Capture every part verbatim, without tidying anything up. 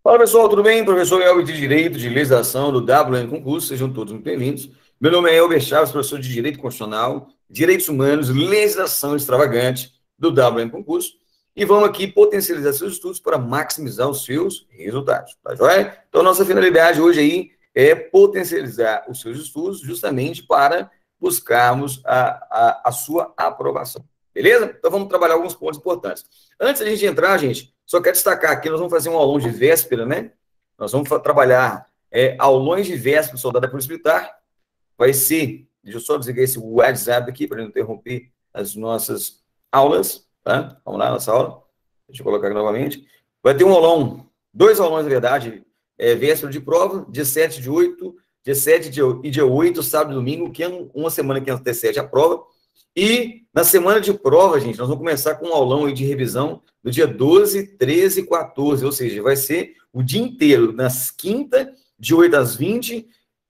Fala pessoal, tudo bem? Professor Elber de Direito de Legislação do W N Concurso, sejam todos muito bem-vindos. Meu nome é Elber Chaves, professor de Direito Constitucional, Direitos Humanos, Legislação Extravagante do W N Concurso, e vamos aqui potencializar seus estudos para maximizar os seus resultados, tá joia? Então, nossa finalidade hoje aí é potencializar os seus estudos justamente para buscarmos a, a, a sua aprovação, beleza? Então, vamos trabalhar alguns pontos importantes. Antes da gente entrar, gente, só quero destacar aqui, nós vamos fazer um aulão de véspera, né? Nós vamos trabalhar é, aulões de véspera do soldado da Polícia Militar. Vai ser, deixa eu só desligar esse WhatsApp aqui, para não interromper as nossas aulas, tá? Vamos lá, nossa aula. Deixa eu colocar aqui novamente. Vai ter um aulão, dois aulões, na verdade, é, véspera de prova, dia sete de oito, dia sete e dia oito, sábado e domingo, que é uma semana que antecede a prova. E na semana de prova, gente, nós vamos começar com um aulão aí de revisão do dia doze, treze e quatorze, ou seja, vai ser o dia inteiro, nas quinta, de oito às vinte,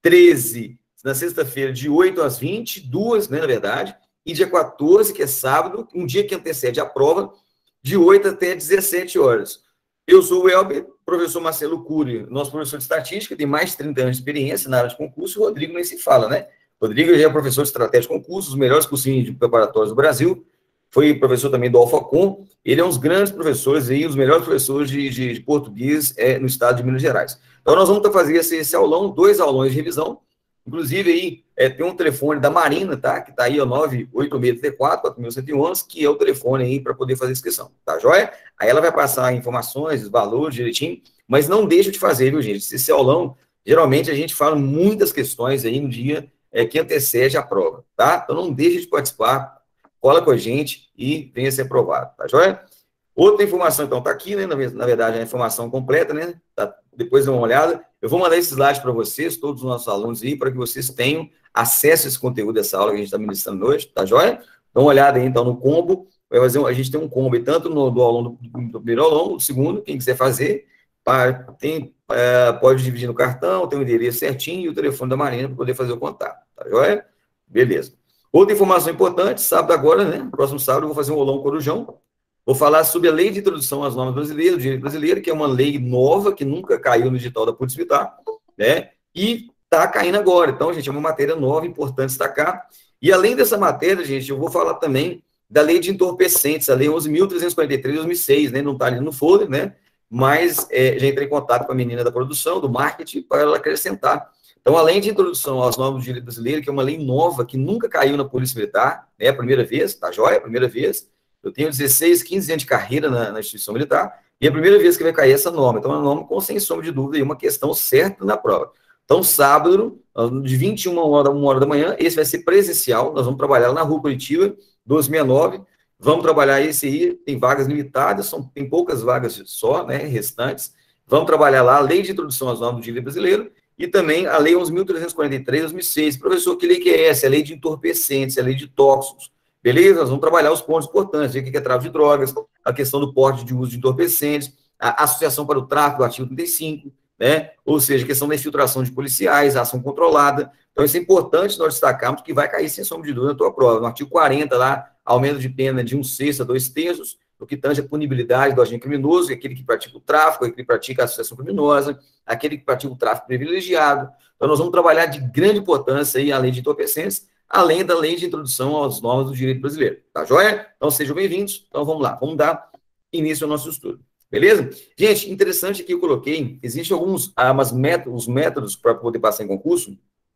treze, na sexta-feira, de oito às vinte, duas, né, na verdade, e dia quatorze, que é sábado, um dia que antecede a prova, de oito até dezessete horas. Eu sou o Elber, professor Marcelo Cury, nosso professor de estatística, tem mais de trinta anos de experiência na área de concurso, o Rodrigo nem se fala, né? Rodrigo já é professor de estratégia de concursos, os melhores cursinhos de preparatórios do Brasil, foi professor também do Alfacom, ele é um dos grandes professores aí, os melhores professores de, de, de português é, no estado de Minas Gerais. Então, nós vamos fazer esse, esse aulão, dois aulões de revisão, inclusive aí é, tem um telefone da Marina, tá? Que tá aí, ó, nove oito seis três quatro, quatro mil cento e onze, que é o telefone aí para poder fazer a inscrição, tá joia? Aí ela vai passar informações, os valores direitinho, mas não deixa de fazer, viu, gente? Esse aulão, geralmente a gente fala muitas questões aí no dia é, que antecede a prova, tá? Então não deixe de participar, cola com a gente e venha ser aprovado, tá joia? Outra informação, então, tá aqui, né? Na, na verdade, a informação completa, né? Tá, depois dê uma olhada. Eu vou mandar esse slide para vocês, todos os nossos alunos aí, para que vocês tenham acesso a esse conteúdo dessa aula que a gente está ministrando hoje, tá joia? Dá uma olhada aí, então, no combo. Vai fazer um, a gente tem um combo aí, tanto no do aulão do, do primeiro aulão, do segundo, quem quiser fazer, para, tem, é, pode dividir no cartão, tem o endereço certinho e o telefone da Marina para poder fazer o contato, tá joia? Beleza. Outra informação importante, sábado agora, né? Próximo sábado eu vou fazer um aulão Corujão. Vou falar sobre a Lei de Introdução às Normas Brasileiras, do Direito Brasileiro, que é uma lei nova, que nunca caiu no edital da Polícia Militar, né? E está caindo agora. Então, gente, é uma matéria nova, importante destacar. E além dessa matéria, gente, eu vou falar também da Lei de Entorpecentes, a Lei onze mil trezentos e quarenta e três de dois mil e seis, né? Não está ali no folder, né? Mas é, já entrei em contato com a menina da produção, do marketing, para ela acrescentar. Então, além de introdução às normas do direito brasileiro, que é uma lei nova, que nunca caiu na Polícia Militar, é né? a primeira vez, tá joia? A primeira vez. Eu tenho dezesseis, quinze anos de carreira na, na instituição militar, e é a primeira vez que vai cair essa norma. Então, é uma norma com, sem sombra de dúvida, e uma questão certa na prova. Então, sábado, de vinte e uma horas a uma hora da manhã, esse vai ser presencial, nós vamos trabalhar lá na Rua Curitiba, doze sessenta e nove, vamos trabalhar esse aí, tem vagas limitadas, são, tem poucas vagas só, né, restantes, vamos trabalhar lá a Lei de Introdução às Normas do Direito Brasileiro, e também a Lei onze mil trezentos e quarenta e três de dois mil e seis. Professor, que lei que é essa? É a Lei de Entorpecentes, é a Lei de Tóxicos. Beleza? Nós vamos trabalhar os pontos importantes, o que é tráfico de drogas, a questão do porte de uso de entorpecentes, a associação para o tráfico do artigo trinta e cinco, né? Ou seja, a questão da infiltração de policiais, a ação controlada. Então, isso é importante nós destacarmos, que vai cair sem sombra de dúvida na tua prova. No artigo quarenta, lá, aumento de pena de um sexto a dois terços, no que tange a punibilidade do agente criminoso, aquele que pratica o tráfico, aquele que pratica a associação criminosa, aquele que pratica o tráfico privilegiado. Então, nós vamos trabalhar de grande importância aí a lei de entorpecentes, além da lei de introdução às normas do direito brasileiro. Tá joia? Então, sejam bem-vindos. Então, vamos lá. Vamos dar início ao nosso estudo. Beleza? Gente, interessante que eu coloquei, existem alguns ah, mas métodos, métodos para poder passar em concurso,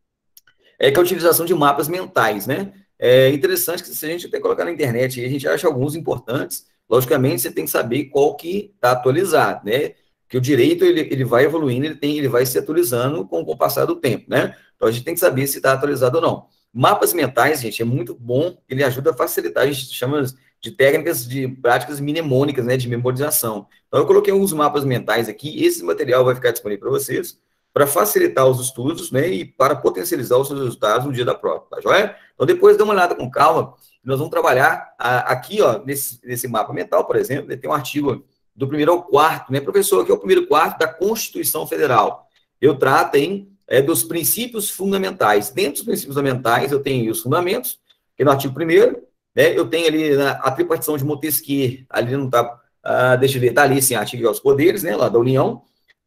é que a utilização de mapas mentais, né? É interessante que se a gente até colocar na internet, a gente acha alguns importantes. Logicamente, você tem que saber qual que está atualizado, né? Que o direito, ele, ele vai evoluindo, ele, tem, ele vai se atualizando com, com o passar do tempo, né? Então, a gente tem que saber se está atualizado ou não. Mapas mentais, gente, é muito bom, ele ajuda a facilitar, a gente chama de técnicas de práticas mnemônicas, né, de memorização. Então, eu coloquei alguns mapas mentais aqui, esse material vai ficar disponível para vocês, para facilitar os estudos, né, e para potencializar os seus resultados no dia da prova, tá joia? Então, depois dá uma olhada com calma, nós vamos trabalhar a, aqui, ó, nesse, nesse mapa mental, por exemplo, né, tem um artigo do primeiro ao quarto, né, professor, aqui é o primeiro quarto da Constituição Federal. Eu trato, hein, é, dos princípios fundamentais. Dentro dos princípios fundamentais, eu tenho os fundamentos, que é no artigo primeiro, né, eu tenho ali a, a tripartição de Montesquieu, ali não está, ah, deixa eu ver, está ali, sim, artigo aos poderes, né, lá da União,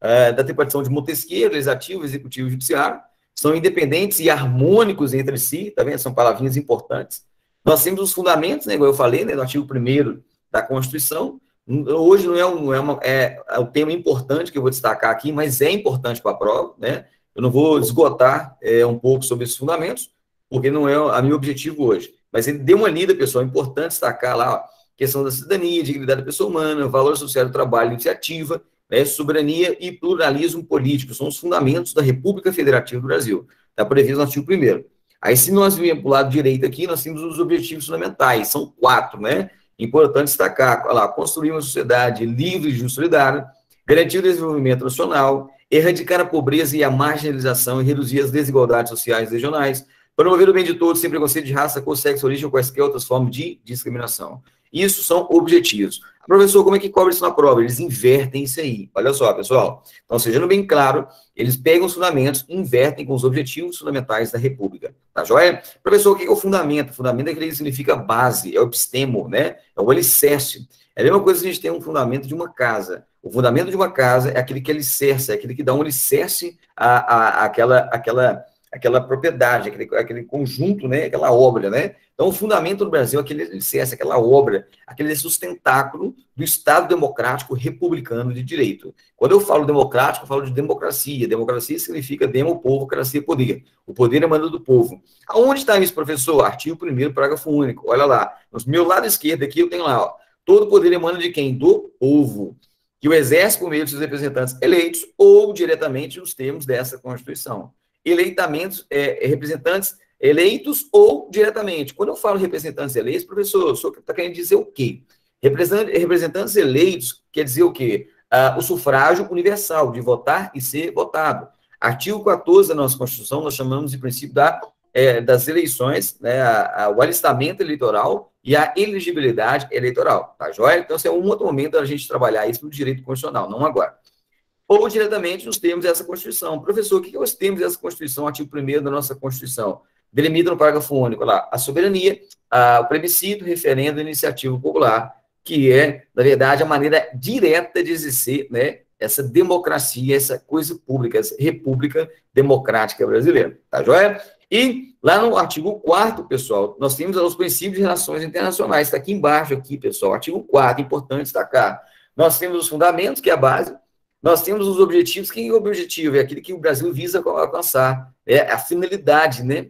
uh, da tripartição de Montesquieu, legislativo, executivo e judiciário, são independentes e harmônicos entre si, tá vendo? São palavrinhas importantes. Nós temos os fundamentos, né, como eu falei, né, no artigo primeiro da Constituição. Hoje não é, um, não é, uma, é, é um tema importante que eu vou destacar aqui, mas é importante para a prova, né? Eu não vou esgotar é, um pouco sobre esses fundamentos, porque não é o meu objetivo hoje. Mas ele deu uma lida, pessoal, é importante destacar lá, ó, questão da cidadania, dignidade da pessoa humana, valor social do trabalho, iniciativa, né, soberania e pluralismo político, são os fundamentos da República Federativa do Brasil, está previsto no artigo primeiro. Aí, se nós virmos para o lado direito aqui, nós temos os objetivos fundamentais, são quatro, né? Importante destacar, olha lá, construir uma sociedade livre, justa e solidária, garantir o desenvolvimento nacional, erradicar a pobreza e a marginalização e reduzir as desigualdades sociais e regionais, promover o bem de todos sem preconceito de raça, cor, sexo, origem ou quaisquer outras formas de discriminação. Isso são objetivos. Professor, como é que cobra isso na prova? Eles invertem isso aí. Olha só, pessoal. Então, sejando bem claro, eles pegam os fundamentos e invertem com os objetivos fundamentais da República. Tá joia? Professor, o que é o fundamento? O fundamento é aquele que significa base, é o epistemo, né? É o alicerce. É a mesma coisa que a gente tem um fundamento de uma casa. O fundamento de uma casa é aquele que alicerce, é aquele que dá um alicerce à, à, àquela, àquela, àquela propriedade, aquele, aquele conjunto, né? Aquela obra, né? Então, o fundamento do Brasil é aquele alicerce, aquela obra, aquele sustentáculo do Estado democrático republicano de direito. Quando eu falo democrático, eu falo de democracia. Democracia significa demo, povo, cracia, poder. O poder emana do povo. Aonde está isso, professor? Artigo primeiro, parágrafo único. Olha lá. No meu lado esquerdo aqui, eu tenho lá, ó. Todo poder emana de quem? Do povo, que o exerce por meio de seus representantes eleitos ou diretamente nos termos dessa Constituição. Eleitamentos, é, representantes eleitos ou diretamente. Quando eu falo representantes eleitos, professor, o senhor está querendo dizer o quê? Representantes eleitos quer dizer o quê? Ah, o sufrágio universal, de votar e ser votado. Artigo quatorze da nossa Constituição, nós chamamos de princípio da, é, das eleições, né, a, a, o alistamento eleitoral e a elegibilidade eleitoral, tá joia? Então, esse é um outro momento da gente trabalhar isso no direito constitucional, não agora. Ou diretamente nos termos dessa Constituição. Professor, o que é os termos dessa Constituição, artigo primeiro da nossa Constituição? Delimita no parágrafo único lá, a soberania, a, o plebiscito, referendo, iniciativa popular, que é, na verdade, a maneira direta de exercer, né, essa democracia, essa coisa pública, essa república democrática brasileira, tá joia? E lá no artigo quarto, pessoal, nós temos os princípios de relações internacionais, está aqui embaixo, aqui, pessoal, artigo quarto, importante destacar. Nós temos os fundamentos, que é a base, nós temos os objetivos, que é o objetivo? É aquele que o Brasil visa alcançar, é a finalidade, né?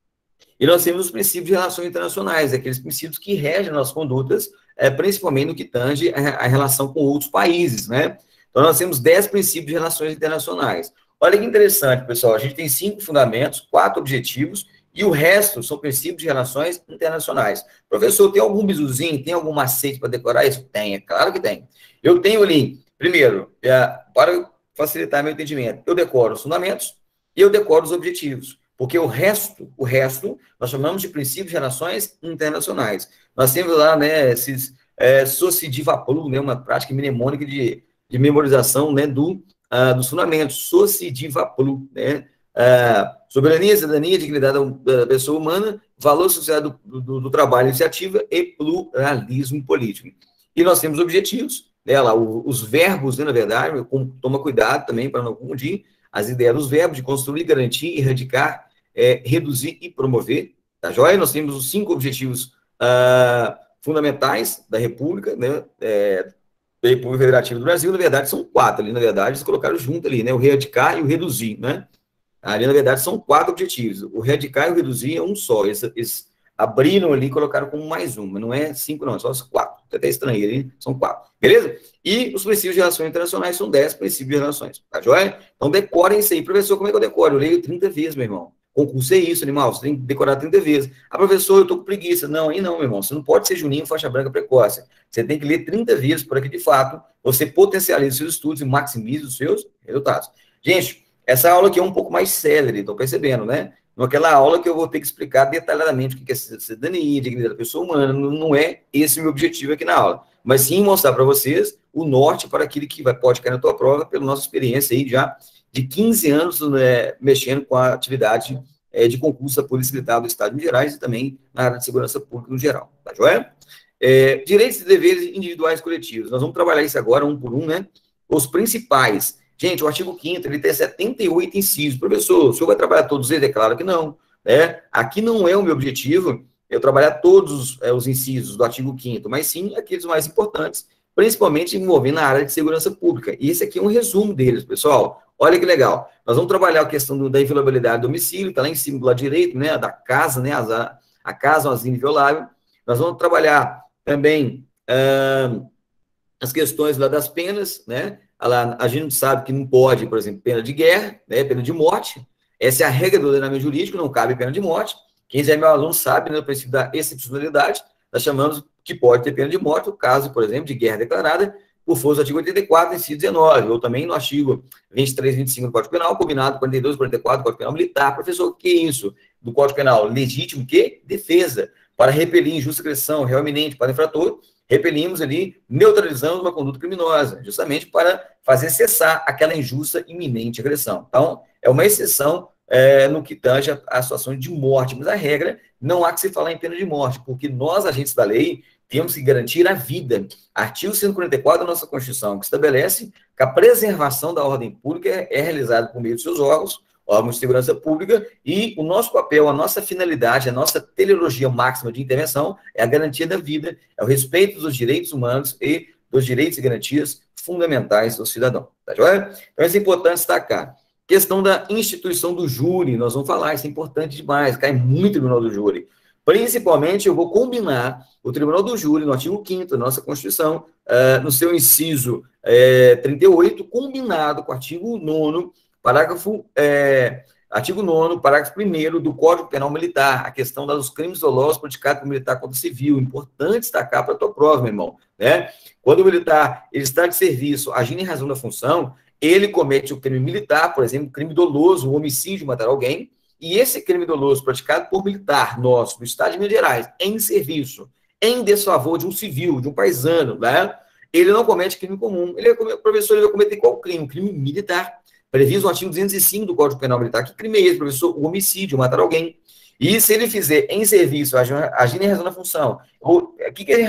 E nós temos os princípios de relações internacionais, aqueles princípios que regem nossas condutas, é, principalmente no que tange a, a relação com outros países, né? Então, nós temos dez princípios de relações internacionais. Olha que interessante, pessoal, a gente tem cinco fundamentos, quatro objetivos, e o resto são princípios de relações internacionais. Professor, tem algum bizuzinho, tem algum macete para decorar isso? Tem, é claro que tem. Eu tenho ali, primeiro, é, para facilitar meu entendimento, eu decoro os fundamentos e eu decoro os objetivos. Porque o resto, o resto, nós chamamos de princípios de relações internacionais. Nós temos lá, né, esses é, Socidivaplu, né, uma prática mnemônica de, de memorização, né, do, uh, dos fundamentos, Socidivaplu, né, uh, soberania, cidadania, dignidade da pessoa humana, valor social do, do, do trabalho, iniciativa e pluralismo político. E nós temos objetivos, né, lá, os verbos, né, na verdade, toma cuidado também para não confundir, as ideias dos verbos de construir, garantir, erradicar, é, reduzir e promover, tá joia? Nós temos os cinco objetivos uh, fundamentais da República, né, é, da República Federativa do Brasil, na verdade são quatro ali, na verdade, eles colocaram junto ali, né, o erradicar e o reduzir, né? Ali, na verdade, são quatro objetivos, o erradicar e o reduzir é um só, eles, eles abriram ali e colocaram como mais um, mas não é cinco não, é só quatro, até estranho ali, são quatro, beleza? E os princípios de relações internacionais são dez princípios de relações, tá joia? Então decorem isso aí. Professor, como é que eu decoro? Eu leio trinta vezes, meu irmão. Concurso é isso, animal, você tem que decorar trinta vezes. Ah, professor, eu tô com preguiça. Não, aí não, meu irmão, você não pode ser Juninho faixa branca precoce. Você tem que ler trinta vezes para que, de fato, você potencialize os seus estudos e maximize os seus resultados. Gente, essa aula aqui é um pouco mais célere, tô percebendo, né? Naquela aula que eu vou ter que explicar detalhadamente o que é cidadania, dignidade da pessoa humana, não é esse o meu objetivo aqui na aula, mas sim mostrar para vocês o norte para aquilo que vai, pode cair na tua prova, pela nossa experiência aí já de quinze anos, né, mexendo com a atividade é, de concurso da Polícia Militar do Estado de Minas Gerais e também na área de segurança pública no geral, tá joia? É, direitos e deveres individuais coletivos, nós vamos trabalhar isso agora um por um, né? Os principais. Gente, o artigo quinto, ele tem setenta e oito incisos. Professor, o senhor vai trabalhar todos eles? É claro que não. Né? Aqui não é o meu objetivo eu trabalhar todos é, os incisos do artigo quinto, mas sim aqueles mais importantes, principalmente envolvendo a área de segurança pública. E esse aqui é um resumo deles, pessoal. Olha que legal. Nós vamos trabalhar a questão do, da inviolabilidade do domicílio, está lá em cima do lado direito, né, da casa, né, a, a casa é uma inviolável. Nós vamos trabalhar também ah, as questões lá das penas, né? Lá, a gente sabe que não pode, por exemplo, pena de guerra, né, pena de morte. Essa é a regra do ordenamento jurídico, não cabe pena de morte. Quem já é meu aluno sabe, né, o princípio da excepcionalidade, nós chamamos que pode ter pena de morte, o caso, por exemplo, de guerra declarada, por força do artigo oitenta e quatro, inciso dezenove, ou também no artigo vinte e três, vinte e cinco do Código Penal, combinado quarenta e dois, quarenta e quatro do Código Penal Militar. Professor, o que é isso? Do Código Penal, legítimo, que? Defesa, para repelir injusta agressão, real iminente para infrator, repelimos ali, neutralizando uma conduta criminosa, justamente para fazer cessar aquela injusta iminente agressão. Então, é uma exceção é, no que tange a, a situação de morte, mas a regra não há que se falar em pena de morte, porque nós, agentes da lei, temos que garantir a vida. Artigo cento e quarenta e quatro da nossa Constituição, que estabelece que a preservação da ordem pública é, é realizada por meio de seus órgãos, órgãos de segurança pública, e o nosso papel, a nossa finalidade, a nossa teleologia máxima de intervenção é a garantia da vida, é o respeito dos direitos humanos e dos direitos e garantias fundamentais do cidadão. Tá joia? Então, isso é importante destacar. Questão da instituição do júri, nós vamos falar, isso é importante demais, cai muito no tribunal do júri. Principalmente, eu vou combinar o tribunal do júri, no artigo quinto da nossa Constituição, uh, no seu inciso uh, trinta e oito, combinado com o artigo nono, parágrafo, é, artigo nono, parágrafo primeiro do Código Penal Militar, a questão dos crimes dolosos praticados por militar contra o civil. Importante destacar para a tua prova, meu irmão. Né? Quando o militar ele está de serviço, agindo em razão da função, ele comete o crime militar, por exemplo, crime doloso, o homicídio, matar alguém, e esse crime doloso praticado por militar nosso, do Estado de Minas Gerais, em serviço, em desfavor de um civil, de um paisano, né? Ele não comete crime comum. Ele, o professor ele vai cometer qual crime? Crime militar. Previsto no artigo duzentos e cinco do Código Penal Militar. Que crime é esse, professor? O homicídio, matar alguém. E se ele fizer em serviço, agir em razão da função, o que, que é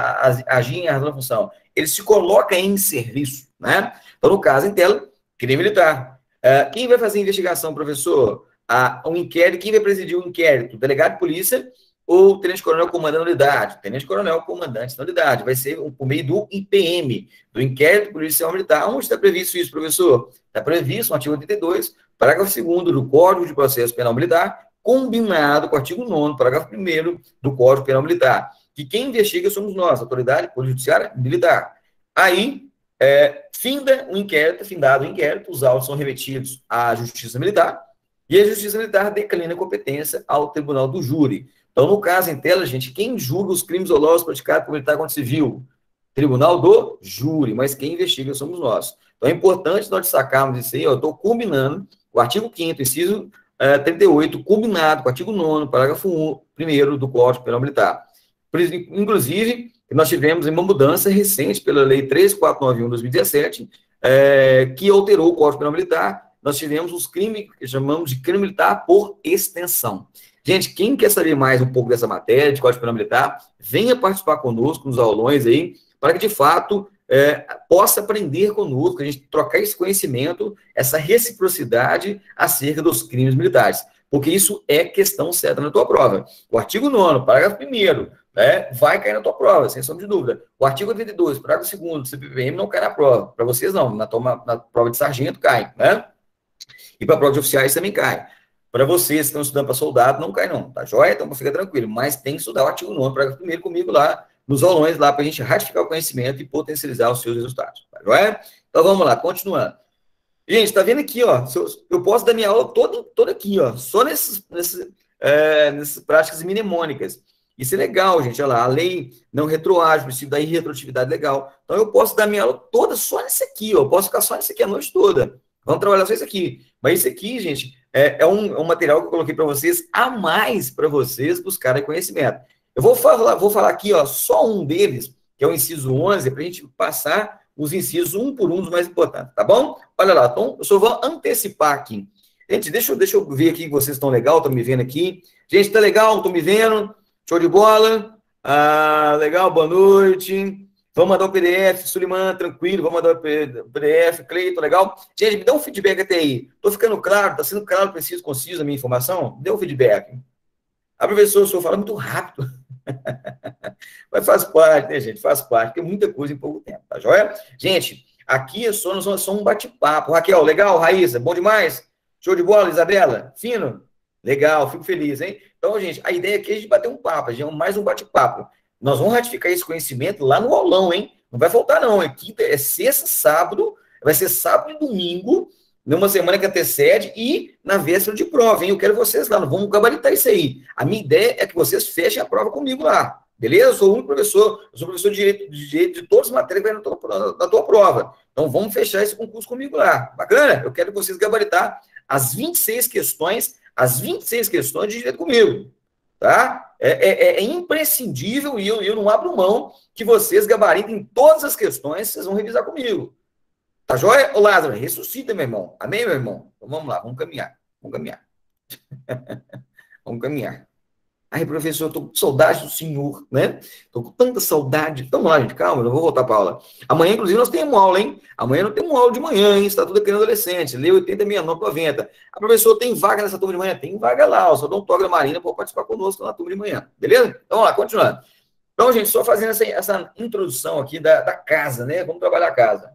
agir em razão da função? Ele se coloca em serviço, né? Então, no caso, em tela, crime militar. Uh, quem vai fazer a investigação, professor? Uh, um inquérito, quem vai presidir o inquérito? Delegado de polícia ou tenente-coronel comandante da unidade? Tenente-coronel comandante da unidade. Vai ser por meio do I P M, do Inquérito Policial Militar. Onde está previsto isso, professor? Está previsto no artigo oitenta e dois, parágrafo segundo do Código de Processo Penal Militar, combinado com o artigo nono, parágrafo primeiro do Código Penal Militar, que quem investiga somos nós, autoridade polícia judiciária militar. Aí, é, finda o inquérito, findado o inquérito, os autos são remetidos à Justiça Militar, e a Justiça Militar declina a competência ao Tribunal do Júri. Então, no caso em tela, gente, quem julga os crimes dolosos praticados por militar contra civil? Tribunal do Júri, mas quem investiga somos nós. Então, é importante nós destacarmos isso aí, ó, eu estou combinando o artigo quinto, inciso uh, trinta e oito, combinado com o artigo nono, parágrafo primeiro do Código Penal Militar. Inclusive, nós tivemos uma mudança recente pela Lei três mil quatrocentos e noventa e um de dois mil e dezessete, é, que alterou o Código Penal Militar. Nós tivemos os crimes que chamamos de crime militar por extensão. Gente, quem quer saber mais um pouco dessa matéria de Código Penal Militar, venha participar conosco nos aulões aí, para que, de fato, é, possa aprender conosco, a gente trocar esse conhecimento, essa reciprocidade acerca dos crimes militares, porque isso é questão certa na tua prova. O artigo nono, parágrafo primeiro, né, vai cair na tua prova, sem sombra de dúvida. O artigo oitenta e dois, parágrafo segundo do C P P M não cai na prova. Para vocês, não. Na, toma, na prova de sargento, cai, né? E para a prova de oficiais também cai. Para vocês que estão estudando para soldado, não cai não, tá joia? Então, fica tranquilo. Mas tem que estudar o artigo nono, parágrafo primeiro comigo lá, nos aulões lá, para a gente ratificar o conhecimento e potencializar os seus resultados, tá joia? Então, vamos lá, continuando. Gente, tá vendo aqui, ó, eu posso dar minha aula toda, toda aqui, ó, só nesses, nesses, é, nessas práticas mnemônicas. Isso é legal, gente, olha lá, a lei não retroage, o princípio da irretroatividade legal. Então, eu posso dar minha aula toda só nesse aqui, ó, eu posso ficar só nesse aqui a noite toda. Vamos trabalhar só isso aqui. Mas isso aqui, gente, é, é, um, é um material que eu coloquei para vocês, a mais para vocês buscarem conhecimento. Eu vou falar, vou falar aqui, ó, só um deles, que é o inciso onze, para a gente passar os incisos um por um dos mais importantes, tá bom? Olha lá, então, eu só vou antecipar aqui. Gente, deixa, eu- deixa eu ver aqui que vocês estão legal, estão me vendo aqui. Gente, tá legal? Estão me vendo? Show de bola? Ah, legal, boa noite. Vamos mandar o P D F, Suliman, tranquilo, vamos mandar o P D F, Cleiton, legal? Gente, me dá um feedback até aí. Tô ficando claro, tá sendo claro, preciso, conciso a minha informação? Dê um feedback. A professora, o senhor fala muito rápido. Mas faz parte, né, gente? Faz parte, tem muita coisa em pouco tempo, tá joia? Gente, aqui é só, só um bate-papo. Raquel, legal? Raíssa, bom demais? Show de bola, Isabela? Fino? Legal, fico feliz, hein? Então, gente, a ideia aqui é a gente bater um papo, a gente é mais um bate-papo. Nós vamos ratificar esse conhecimento lá no aulão, hein? Não vai faltar, não. É, quinta, é sexta, sábado, vai ser sábado e domingo, numa semana que antecede e na véspera de prova, hein? Eu quero vocês lá, não vamos gabaritar isso aí. A minha ideia é que vocês fechem a prova comigo lá, beleza? Eu sou o único professor, eu sou professor de direito de, direito de todas as matérias que vai na tua, na tua prova. Então, vamos fechar esse concurso comigo lá. Bacana? Eu quero que vocês gabaritar as vinte e seis questões, as vinte e seis questões de direito comigo. Tá? É, é, é imprescindível e eu, eu não abro mão que vocês gabaritem todas as questões, vocês vão revisar comigo. Tá joia? Ô Lázaro, ressuscita, meu irmão. Amém, meu irmão? Então vamos lá, vamos caminhar. Vamos caminhar. Vamos caminhar. Ai, professor, eu tô com saudade do senhor, né? Tô com tanta saudade. Vamos lá, gente, calma, eu vou voltar para aula. Amanhã, inclusive, nós temos aula, hein? Amanhã não temos aula de manhã, hein? Está tudo aqui no adolescente. Lê oitenta, sessenta e nove, noventa. A professora tem vaga nessa turma de manhã? Tem vaga lá. Eu só dou um toque da Marina para participar conosco na turma de manhã. Beleza? Então, vamos lá, continuando. Então, gente, só fazendo essa, essa introdução aqui da, da casa, né? Vamos trabalhar a casa.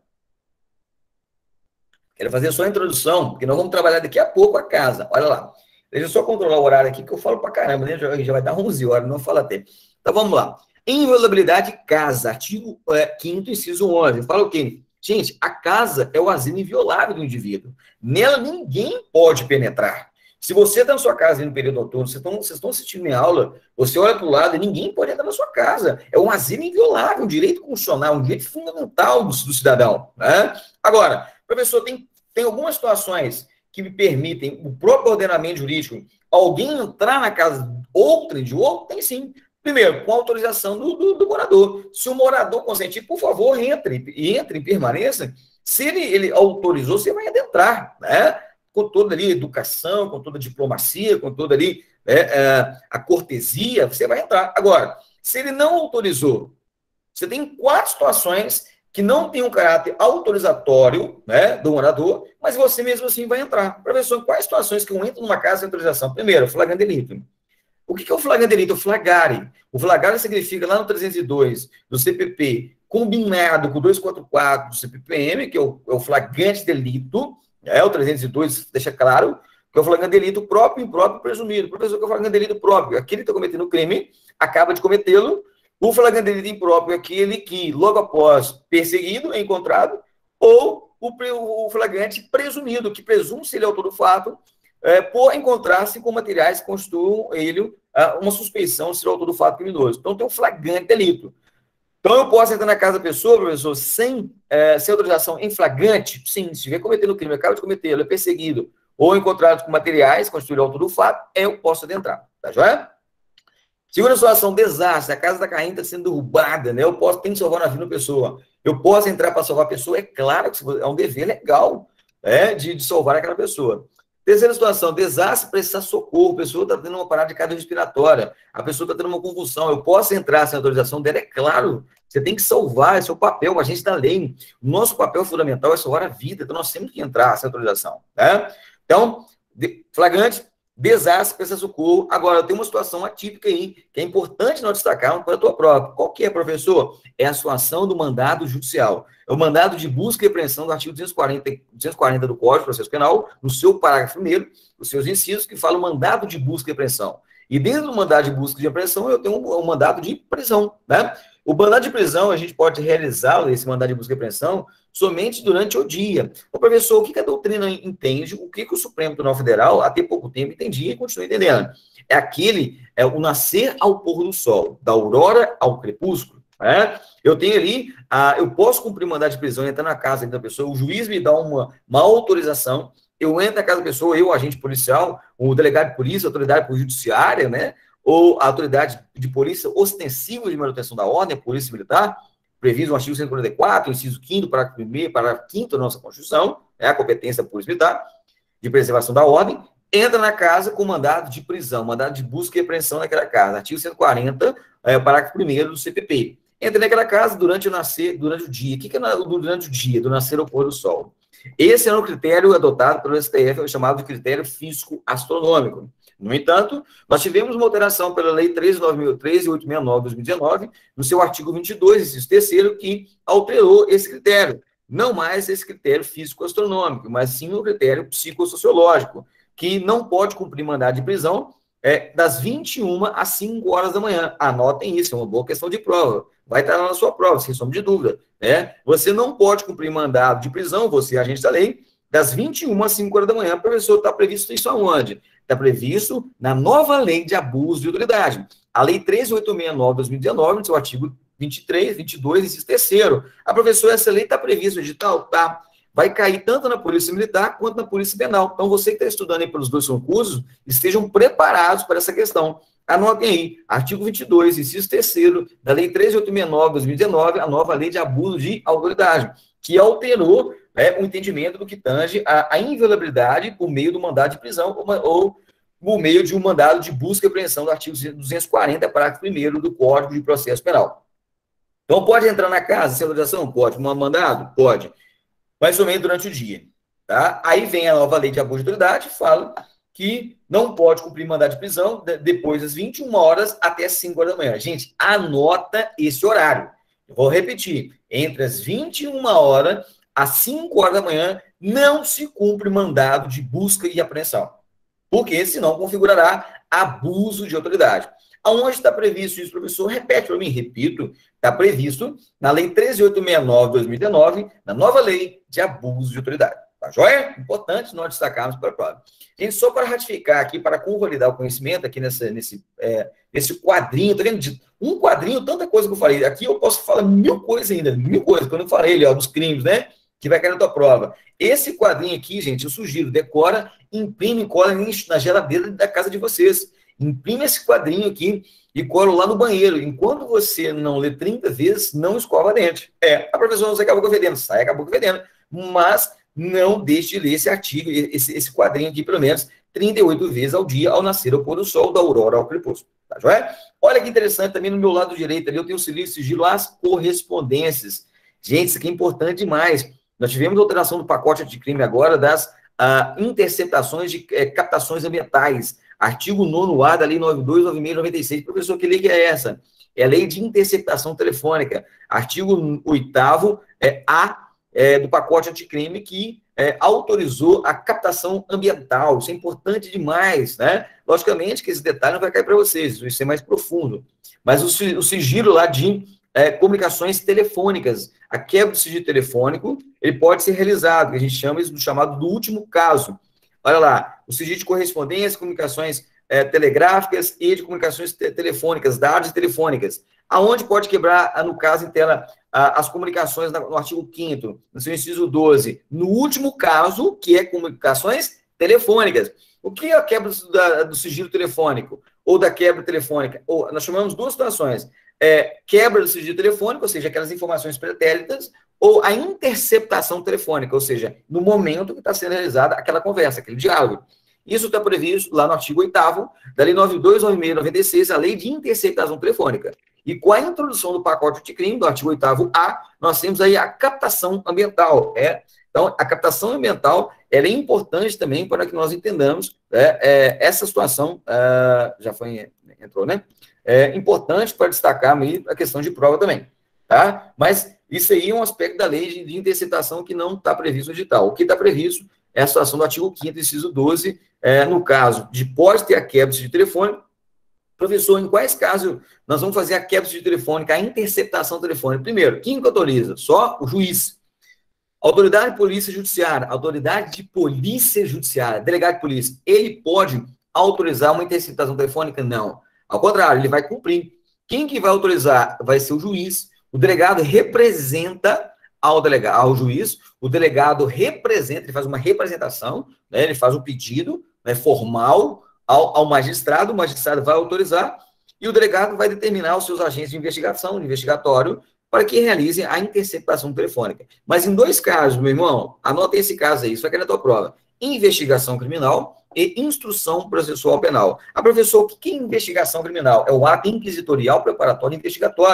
Quero fazer só a introdução, porque nós vamos trabalhar daqui a pouco a casa. Olha lá. Deixa eu só controlar o horário aqui, que eu falo pra caramba, né? Já, já vai dar onze horas, não fala até. Então, vamos lá. Inviolabilidade casa, artigo é, quinto, inciso onze. Fala o quê? Gente, a casa é o asilo inviolável do indivíduo. Nela ninguém pode penetrar. Se você está na sua casa no período noturno, vocês estão, vocês estão assistindo minha aula, você olha para o lado e ninguém pode entrar na sua casa. É um asilo inviolável, um direito constitucional, um direito fundamental do, do cidadão. Né? Agora, professor, tem, tem algumas situações que me permitem, o próprio ordenamento jurídico, alguém entrar na casa outra de outro, tem sim. Primeiro, com autorização do, do, do morador. Se o morador consentir, por favor, entre, entre e permaneça. Se ele, ele autorizou, você vai adentrar, né? Com toda ali educação, com toda a diplomacia, com toda ali é, é, a cortesia, você vai entrar. Agora, se ele não autorizou, você tem quatro situações que não tem um caráter autorizatório, né, do morador, mas você mesmo assim vai entrar. Professor, quais situações que eu entro numa casa sem autorização? Primeiro, flagrante delito. O que é o flagrante delito? O flagare. O flagare significa, lá no trezentos e dois do C P P, combinado com o duzentos e quarenta e quatro do C P P M, que é o, é o flagrante delito, é o trezentos e dois, deixa claro, que é o flagrante delito próprio e impróprio presumido. Professor, que é o flagrante delito próprio? Aquele que está cometendo o crime, acaba de cometê-lo. O flagrante delito impróprio é aquele que, logo após perseguido, é encontrado, ou o, o flagrante presumido, que presume se ele é autor do fato, é, por encontrar-se com materiais que constituam ele uma suspeição de ser autor do fato criminoso. Então, tem um flagrante delito. Então, eu posso entrar na casa da pessoa, professor, sem, é, sem autorização em flagrante? Sim, se estiver cometendo crime, acaba de cometê-lo, é perseguido, ou encontrado com materiais que constituem o autor do fato, eu posso adentrar. Tá joia? Segunda situação, desastre, a casa da carrinha está sendo derrubada, né? Eu posso, tem que salvar na vida da pessoa. Eu posso entrar para salvar a pessoa? É claro que é um dever legal, né, de, de salvar aquela pessoa. Terceira situação, desastre, precisar socorro, a pessoa está tendo uma parada de cardio respiratória, a pessoa está tendo uma convulsão, eu posso entrar sem autorização dela? É claro, você tem que salvar, é seu papel, o agente da lei. O nosso papel fundamental é salvar a vida, então nós temos que entrar sem autorização, né? Então, flagrante, desastre, precisa socorro. Agora, eu tenho uma situação atípica aí, que é importante nós destacar para a tua prova. Qual que é, professor? É a situação do mandado judicial. É o mandado de busca e apreensão do artigo duzentos e quarenta, duzentos e quarenta do Código de Processo Penal, no seu parágrafo primeiro, os seus incisos, que fala o mandado de busca e apreensão. E dentro do mandado de busca e de apreensão, eu tenho um, um mandado de prisão, né? O mandado de prisão, a gente pode realizar esse mandado de busca e apreensão somente durante o dia. O professor, o que a doutrina entende, o que o Supremo Tribunal Federal, até pouco tempo, entendia e continua entendendo? É aquele, é o nascer ao pôr do sol, da aurora ao crepúsculo. Né? Eu tenho ali, ah, eu posso cumprir mandado de prisão, entrar na casa da pessoa, o juiz me dá uma, uma autorização, eu entro na casa da pessoa, eu, agente policial, o delegado de polícia, a autoridade judiciária, né? Ou a autoridade de polícia ostensiva de manutenção da ordem, a polícia militar, previsto no artigo cento e quarenta e quatro, inciso quinto, parágrafo primeiro, parágrafo quinto da nossa Constituição, é a competência da polícia militar, de preservação da ordem, entra na casa com mandado de prisão, mandado de busca e apreensão naquela casa, artigo cento e quarenta, é, parágrafo primeiro do C P P. Entrei naquela casa durante o nascer, durante o dia. O que, que é durante o dia, do nascer ao pôr do sol? Esse era um critério adotado pelo S T F, chamado de critério físico-astronômico. No entanto, nós tivemos uma alteração pela Lei treze mil oitocentos e sessenta e nove de dois mil e dezenove, no seu artigo vinte e dois, inciso terceiro, que alterou esse critério. Não mais esse critério físico-astronômico, mas sim o critério psicossociológico, que não pode cumprir mandado de prisão é, das vinte e uma às cinco horas da manhã. Anotem isso, é uma boa questão de prova. Vai estar lá na sua prova, sem sombra de dúvida. Né? Você não pode cumprir mandado de prisão, você, agente da lei, das vinte e uma às cinco horas da manhã. Professor, está previsto isso aonde? Está previsto na nova lei de abuso de autoridade. A Lei treze mil oitocentos e sessenta e nove de dois mil e dezenove, no seu artigo vinte e três, vinte e dois, inciso terceiro. A professora, essa lei está prevista no edital? Tá. Vai cair tanto na Polícia Militar quanto na Polícia Penal. Então, você que está estudando aí pelos dois concursos, estejam preparados para essa questão. Anotem aí, artigo vinte e dois, inciso terceiro, da Lei treze mil oitocentos e sessenta e nove de dois mil e dezenove, a nova lei de abuso de autoridade, que alterou né, o entendimento do que tange a, a inviolabilidade por meio do mandado de prisão ou, ou por meio de um mandado de busca e apreensão do artigo duzentos e quarenta, parágrafo primeiro do Código de Processo Penal. Então, pode entrar na casa sem autorização? Pode. Um mandado? Pode. Mas somente durante o dia. Tá? Aí vem a nova lei de abuso de autoridade, fala que não pode cumprir mandado de prisão depois das vinte e uma horas até as cinco horas da manhã. Gente, anota esse horário. Eu vou repetir. Entre as vinte e uma horas às cinco horas da manhã, não se cumpre mandado de busca e apreensão. Porque senão configurará abuso de autoridade. Aonde está previsto isso, professor? Repete para mim, repito, está previsto na Lei treze mil oitocentos e sessenta e nove de dois mil e dezenove, na nova lei de abuso de autoridade. Tá joia? Importante nós destacarmos para a prova. Gente, só para ratificar aqui, para convalidar o conhecimento aqui nessa, nesse, é, nesse quadrinho, tá vendo? Um quadrinho, tanta coisa que eu falei. Aqui eu posso falar mil coisas ainda, mil coisas, quando eu falei ali, ó, dos crimes, né? Que vai cair na tua prova. Esse quadrinho aqui, gente, eu sugiro, decora, imprime e cola na geladeira da casa de vocês. Imprime esse quadrinho aqui e cola lá no banheiro. Enquanto você não lê trinta vezes, não escova dente. É, a professora não sai com a boca fedendo, sai com a boca fedendo. Mas não deixe de ler esse artigo, esse, esse quadrinho aqui, pelo menos, trinta e oito vezes ao dia, ao nascer, ao pôr do sol, da aurora ao crepúsculo. Tá joia? Olha que interessante, também no meu lado direito ali, eu tenho o sigilo às correspondências. Gente, isso aqui é importante demais. Nós tivemos a alteração do pacote anticrime agora das ah, interceptações de eh, captações ambientais. Artigo nono A da Lei noventa e dois, noventa e seis, noventa e seis. Professor, que lei que é essa? É a Lei de Interceptação Telefônica. Artigo oitavo é, A é, do pacote anticrime que é, autorizou a captação ambiental. Isso é importante demais, né? Logicamente que esse detalhe não vai cair para vocês, isso é mais profundo. Mas o, o sigilo lá de é, comunicações telefônicas, a quebra do sigilo telefônico, ele pode ser realizado, que a gente chama isso do chamado do último caso. Olha lá, o sigilo de correspondência, comunicações é, telegráficas e de comunicações te telefônicas, dados telefônicas. Aonde pode quebrar, no caso, em tela, as comunicações no artigo quinto, no seu inciso doze, no último caso, que é comunicações telefônicas. O que é a quebra do, do sigilo telefônico? Ou da quebra telefônica? Ou, nós chamamos duas situações. É, quebra do sigilo telefônico, ou seja, aquelas informações pretéritas, ou a interceptação telefônica, ou seja, no momento que está sendo realizada aquela conversa, aquele diálogo. Isso está previsto lá no artigo oitavo da Lei noventa e dois, noventa e seis, noventa e seis, a Lei de Interceptação Telefônica. E com a introdução do pacote de crime, do artigo oitavo A, nós temos aí a captação ambiental. É? Então, a captação ambiental ela é importante também para que nós entendamos é, é, essa situação, é, já foi, entrou, né? É importante para destacar aí a questão de prova também, tá? Mas isso aí é um aspecto da lei de, de interceptação que não está previsto no edital. O que está previsto é a situação do artigo quinto, inciso doze, é, no caso de pode ter a quebra de telefone. Professor, em quais casos nós vamos fazer a quebra de telefone, a interceptação telefônica? Primeiro, quem que autoriza? Só o juiz. Autoridade de polícia judiciária, autoridade de polícia judiciária, delegado de polícia, ele pode autorizar uma interceptação telefônica? Não. Ao contrário, ele vai cumprir. Quem que vai autorizar? Vai ser o juiz. O delegado representa ao delegado, ao juiz, o delegado representa, ele faz uma representação, né, ele faz um pedido, né, formal ao, ao magistrado, o magistrado vai autorizar e o delegado vai determinar os seus agentes de investigação, de investigatório, para que realizem a interceptação telefônica. Mas em dois casos, meu irmão, anota esse caso aí, isso aqui é na tua prova. Investigação criminal e instrução processual penal. Ah, professor, o que é investigação criminal? É o ato inquisitorial, preparatório e investigatório,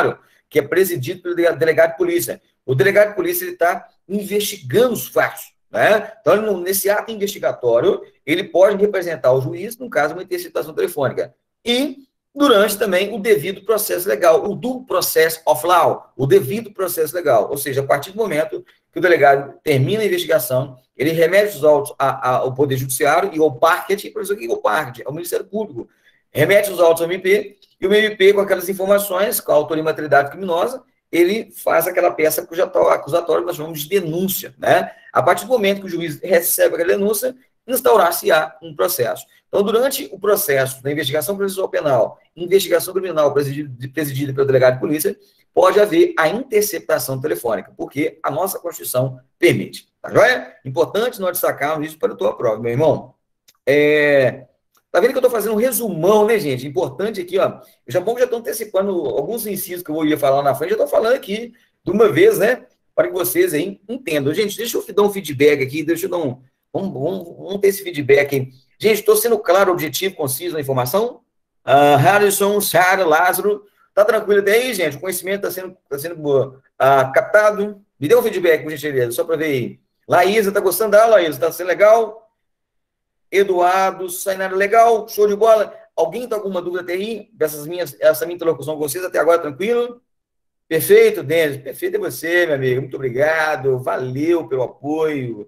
que é presidido pelo delegado de polícia. O delegado de polícia está investigando os fatos, né? Então, nesse ato investigatório, ele pode representar o juiz, no caso, uma interceptação telefônica. E, durante também, o devido processo legal, o due process of law, o devido processo legal. Ou seja, a partir do momento que o delegado termina a investigação, ele remete os autos a, a, ao Poder Judiciário e ao parquet, professor, o que é o parquet? É o Ministério Público. Remete os autos ao M P, e o M P, com aquelas informações, com a autoria e materialidade criminosa, ele faz aquela peça acusatória que nós chamamos de denúncia, né? A partir do momento que o juiz recebe aquela denúncia, instaurar-se-á um processo. Então, durante o processo da investigação processual penal, investigação criminal presidida, presidida pelo delegado de polícia, pode haver a interceptação telefônica, porque a nossa Constituição permite. Tá joia? Importante nós destacarmos isso para a tua prova, meu irmão. É... Tá vendo que eu estou fazendo um resumão, né, gente? Importante aqui, ó. Eu já bom que já estou antecipando alguns incisos que eu ia falar lá na frente, já estou falando aqui de uma vez, né? Para que vocês aí entendam. Gente, deixa eu dar um feedback aqui, deixa eu dar um. Vamos, vamos, vamos ter esse feedback aí. Gente, estou sendo claro, objetivo, conciso na informação? Uh, Harrison, Sara, Lázaro, tá tranquilo até aí, gente? O conhecimento está sendo, tá sendo uh, captado? Me dê um feedback, por gentileza, só para ver aí. Laísa, tá gostando da aula, Laísa? Tá sendo legal? Eduardo, Sainara, legal, show de bola. Alguém tem alguma dúvida até aí? Dessas minhas, essa minha interlocução com vocês até agora, tranquilo? Perfeito, Denis. Perfeito é você, meu amigo. Muito obrigado. Valeu pelo apoio.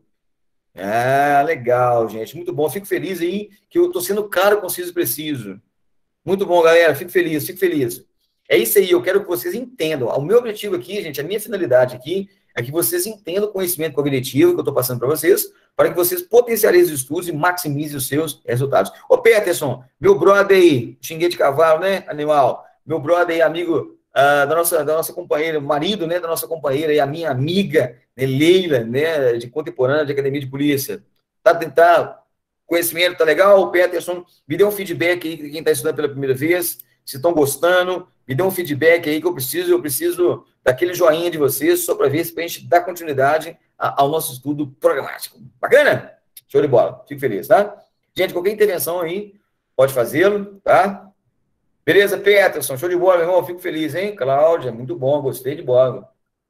Ah, legal, gente. Muito bom. Fico feliz aí que eu estou sendo claro, conciso e preciso. Muito bom, galera. Fico feliz, fico feliz. É isso aí. Eu quero que vocês entendam. O meu objetivo aqui, gente, a minha finalidade aqui é que vocês entendam o conhecimento cognitivo que eu estou passando para vocês, para que vocês potencializem os estudos e maximizem os seus resultados. Ô, Peterson, meu brother aí, xinguei de cavalo, né, animal? Meu brother aí, amigo uh, da, nossa, da nossa companheira, marido, né, da nossa companheira e a minha amiga, né, Leila, né, de contemporânea de Academia de Polícia. Tá, tá, conhecimento tá legal? O Peterson, me dê um feedback aí, quem está estudando pela primeira vez, se estão gostando, me dê um feedback aí que eu preciso, eu preciso daquele joinha de vocês, só para ver se a gente dá continuidade ao nosso estudo programático. Bacana? Show de bola. Fico feliz, tá? Gente, qualquer intervenção aí, pode fazê-lo, tá? Beleza, Peterson? Show de bola, meu irmão. Fico feliz, hein? Cláudia, muito bom. Gostei de bola.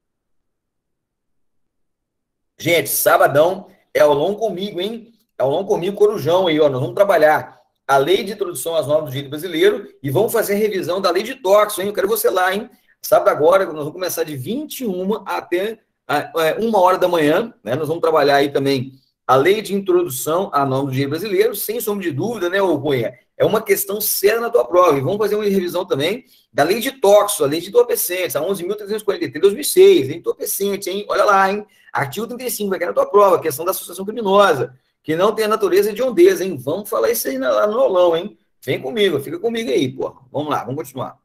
Gente, sabadão é aulão comigo, hein? É aulão comigo, Corujão aí, ó. Nós vamos trabalhar a lei de introdução às normas do direito brasileiro e vamos fazer a revisão da lei de tóxico, hein? Eu quero você lá, hein? Sábado agora, nós vamos começar de vinte e uma até uma hora da manhã, né? Nós vamos trabalhar aí também a lei de introdução à norma do direito brasileiro, sem sombra de dúvida, né, ô Cunha? É uma questão séria na tua prova. E vamos fazer uma revisão também da lei de tóxico, a lei de entorpecentes, a onze mil trezentos e quarenta e três de dois mil e seis, hein? Entorpecente, hein? Olha lá, hein? Artigo trinta e cinco, vai cair na tua prova, a questão da associação criminosa, que não tem a natureza de hediondez, hein? Vamos falar isso aí lá no aulão, hein? Vem comigo, fica comigo aí, pô. Vamos lá, vamos continuar.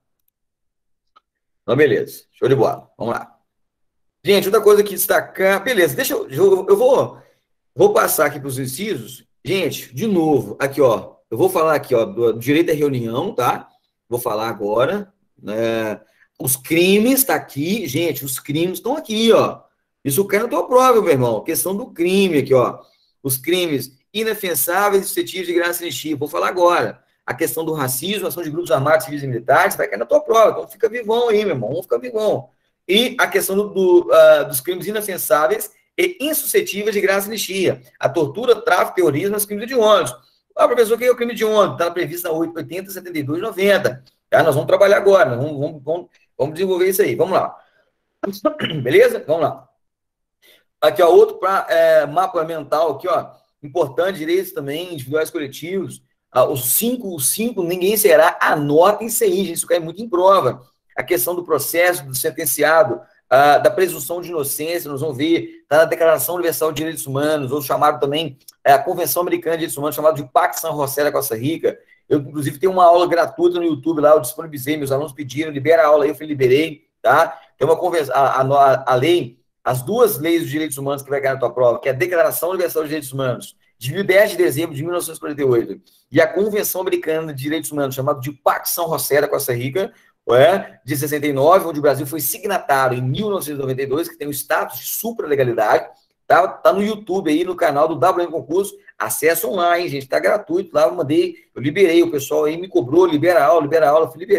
Então, beleza. Show de bola. Vamos lá. Gente, outra coisa que destacar... Beleza, deixa eu... Eu, eu vou, vou passar aqui para os incisos. Gente, de novo, aqui, ó. Eu vou falar aqui, ó, do, do direito à reunião, tá? Vou falar agora. Né? Os crimes, tá aqui. Gente, os crimes estão aqui, ó. Isso cai na tua prova, meu irmão. Questão do crime aqui, ó. Os crimes inafensáveis e suscetíveis de graça e anistia. Vou falar agora. A questão do racismo, ação de grupos armados, civis e militares, vai cair na tua prova. Então fica vivão aí, meu irmão. Vamos ficar vivão. E a questão do, do, uh, dos crimes inafensáveis e insuscetíveis de graça e anistia. A tortura, tráfico, terrorismo e os crimes hediondos. Ah, professor, o que é o crime hediondo? Está previsto na oitenta, setenta e dois, noventa. Tá? Nós vamos trabalhar agora. Vamos, vamos, vamos, vamos desenvolver isso aí. Vamos lá. Beleza? Vamos lá. Aqui, ó, outro pra, é, mapa mental aqui, ó. Importante, direitos também, individuais coletivos. Ah, os cinco, os cinco, ninguém será, anotem isso aí, gente, isso cai muito em prova. A questão do processo do sentenciado, ah, da presunção de inocência, nós vamos ver, tá na Declaração Universal de Direitos Humanos, ou chamado também, é, a Convenção Americana de Direitos Humanos, chamado de Pacto San José da Costa Rica. Eu, inclusive, tenho uma aula gratuita no YouTube lá, eu disponibilizei, meus alunos pediram, libera a aula aí, eu fui, liberei, tá? Tem uma convenção, a, a, a lei, as duas leis dos direitos humanos que vai cair na tua prova, que é a Declaração Universal de Direitos Humanos, de dez de dezembro de mil novecentos e quarenta e oito, e a Convenção Americana de Direitos Humanos, chamada de Pacto San José da Costa Rica, é, de sessenta e nove, onde o Brasil foi signatário em mil novecentos e noventa e dois, que tem o status de supralegalidade, tá, tá no YouTube aí, no canal do W M Concurso, acesso online, gente, tá gratuito lá, eu mandei, eu liberei, o pessoal aí me cobrou, libera a aula, libera a aula, eu liberei,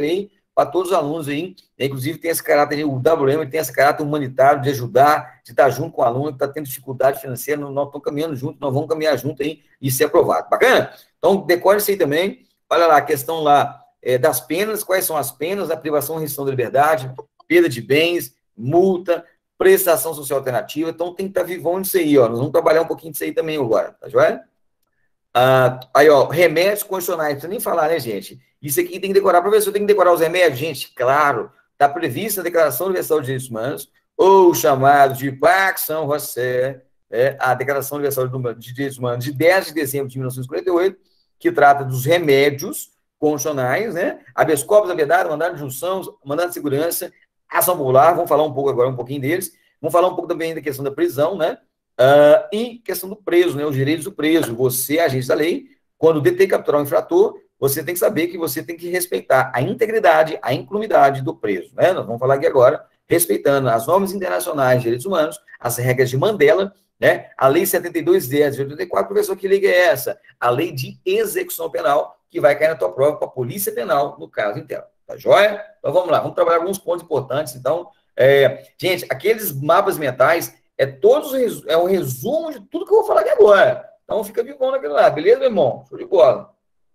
para todos os alunos aí, inclusive tem esse caráter, o W M tem esse caráter humanitário de ajudar, de estar junto com o aluno que está tendo dificuldade financeira, nós estamos caminhando junto, nós vamos caminhar junto aí e ser aprovado. Bacana? Então, decore isso aí também. Olha lá, a questão lá é, das penas, quais são as penas, a privação ou restrição da liberdade, perda de bens, multa, prestação social alternativa, então tem que estar vivão nisso aí, ó. Nós vamos trabalhar um pouquinho disso aí também agora, tá joia? Ah, aí, ó, remédios constitucionais, não precisa nem falar, né, gente? Isso aqui tem que decorar, professor, tem que decorar os remédios, gente, claro, está previsto na Declaração Universal de Direitos Humanos, ou chamado de Pacto São José, é, a Declaração Universal de Direitos Humanos de dez de dezembro de mil novecentos e quarenta e oito, que trata dos remédios constitucionais, né? Habeas corpus, da verdade, mandado de junção, mandado de segurança, ação popular, vamos falar um pouco agora, um pouquinho deles, vamos falar um pouco também da questão da prisão, né? Uh, e questão do preso, né? Os direitos do preso. Você, agente da lei, quando detém e capturar um infrator, você tem que saber que você tem que respeitar a integridade, a incluidade do preso, né? Nós vamos falar aqui agora, respeitando as normas internacionais de direitos humanos, as regras de Mandela, né? A lei setenta e dois dez de oitenta e quatro, professor, que lei é essa? A lei de execução penal, que vai cair na tua prova para a polícia penal, no caso interno. Tá joia? Então vamos lá, vamos trabalhar alguns pontos importantes. Então, é, gente, aqueles mapas mentais é todos é um resumo de tudo que eu vou falar aqui agora. Então fica vivão naquele lá, beleza, meu irmão? Show de bola.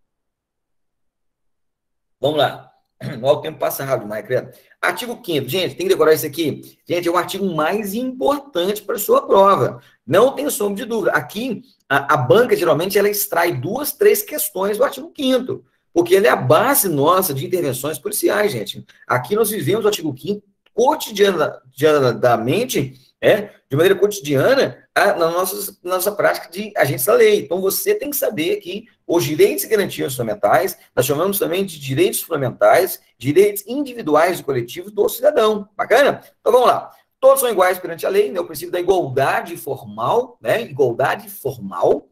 Vamos lá. O tempo passa rápido demais, credo. Artigo quinto, gente, tem que decorar isso aqui. Gente, é o artigo mais importante para a sua prova. Não tem sombra de dúvida. Aqui, a, a banca, geralmente, ela extrai duas, três questões do artigo quinto, porque ele é a base nossa de intervenções policiais, gente. Aqui nós vivemos o artigo quinto cotidianamente, é, de maneira cotidiana, a, na, nossa, na nossa prática de agentes da lei. Então, você tem que saber que os direitos e garantias fundamentais, nós chamamos também de direitos fundamentais, direitos individuais e coletivos do cidadão. Bacana? Então, vamos lá. Todos são iguais perante a lei, né? O princípio da igualdade formal, né? Igualdade formal.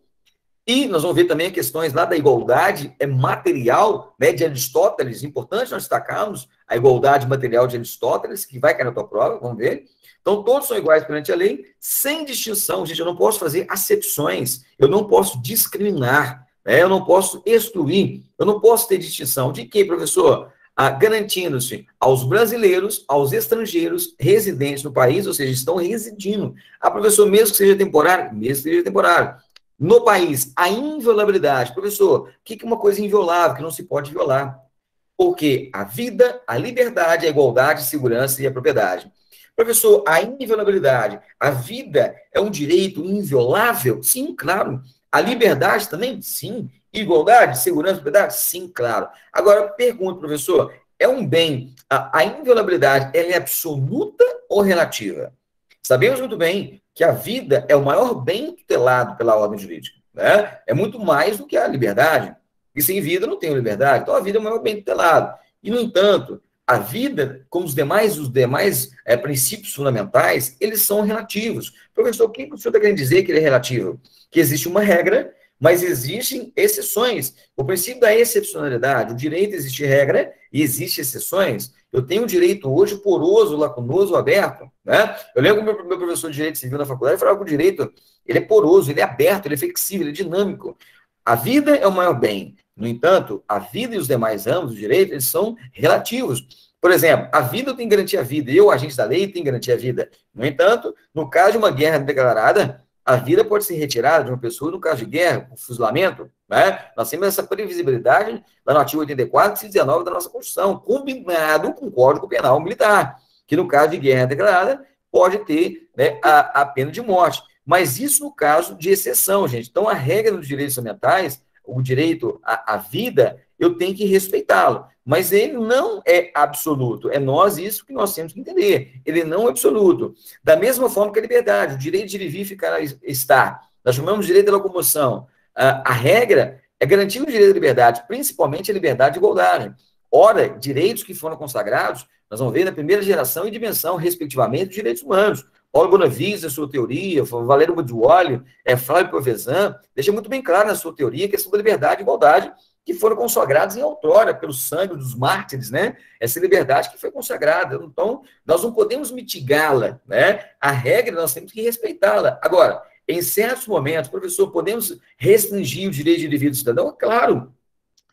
E nós vamos ver também questões lá da igualdade é material, né, de Aristóteles. Importante nós destacarmos a igualdade material de Aristóteles, que vai cair na tua prova, vamos ver. Então, todos são iguais perante a lei, sem distinção. Gente, eu não posso fazer acepções, eu não posso discriminar, né, eu não posso excluir, eu não posso ter distinção. De quê, professor? Ah, garantindo-se aos brasileiros, aos estrangeiros residentes no país, ou seja, estão residindo. Ah, professor, mesmo que seja temporário? Mesmo que seja temporário. No país, a inviolabilidade. Professor, o que é uma coisa inviolável, que não se pode violar? Porque a vida, a liberdade, a igualdade, a segurança e a propriedade. Professor, a inviolabilidade, a vida é um direito inviolável? Sim, claro. A liberdade também? Sim. Igualdade, segurança, propriedade? Sim, claro. Agora, pergunto, professor, é um bem, a, a inviolabilidade, ela é absoluta ou relativa? Sabemos muito bem que a vida é o maior bem tutelado pela ordem jurídica, né? É muito mais do que a liberdade. E sem vida não tem liberdade. Então, a vida é o maior bem tutelado. E, no entanto, a vida, como os demais, os demais é, princípios fundamentais, eles são relativos. Professor, o que o senhor está querendo dizer que ele é relativo? Que existe uma regra, mas existem exceções. O princípio da excepcionalidade, o direito existe regra e existe exceções. Eu tenho um direito hoje poroso, lacunoso, aberto, né? Eu lembro que o meu, meu professor de Direito Civil na faculdade falava que o direito, ele é poroso, ele é aberto, ele é flexível, ele é dinâmico. A vida é o maior bem. No entanto, a vida e os demais ramos do direito, eles são relativos. Por exemplo, a vida tem garantia a vida, eu, agente da lei, tenho garantia a vida. No entanto, no caso de uma guerra declarada, a vida pode ser retirada de uma pessoa no caso de guerra, o fuzilamento, né? Nós temos essa previsibilidade lá no artigo oitenta e quatro, cento e dezenove da nossa Constituição, combinado com o Código Penal Militar, que no caso de guerra declarada pode ter, né, a, a pena de morte. Mas isso no caso de exceção, gente. Então, a regra dos direitos fundamentais, o direito à, à vida, eu tenho que respeitá-lo. Mas ele não é absoluto. É nós isso que nós temos que entender. Ele não é absoluto. Da mesma forma que a liberdade, o direito de viver e ficar estar. Nós chamamos de direito à locomoção. A, a regra é garantir o direito à liberdade, principalmente a liberdade de igualdade. Ora, direitos que foram consagrados, nós vamos ver na primeira geração e dimensão, respectivamente, dos direitos humanos. Paulo Bonavides, na sua teoria, Valério Bodioli, é, Flávio Povesan, deixa muito bem claro na sua teoria a questão da liberdade e igualdade, que foram consagrados em outrora pelo sangue dos mártires, né? Essa liberdade que foi consagrada. Então, nós não podemos mitigá-la, né? A regra nós temos que respeitá-la. Agora, em certos momentos, professor, podemos restringir o direito de indivíduo cidadão? Claro.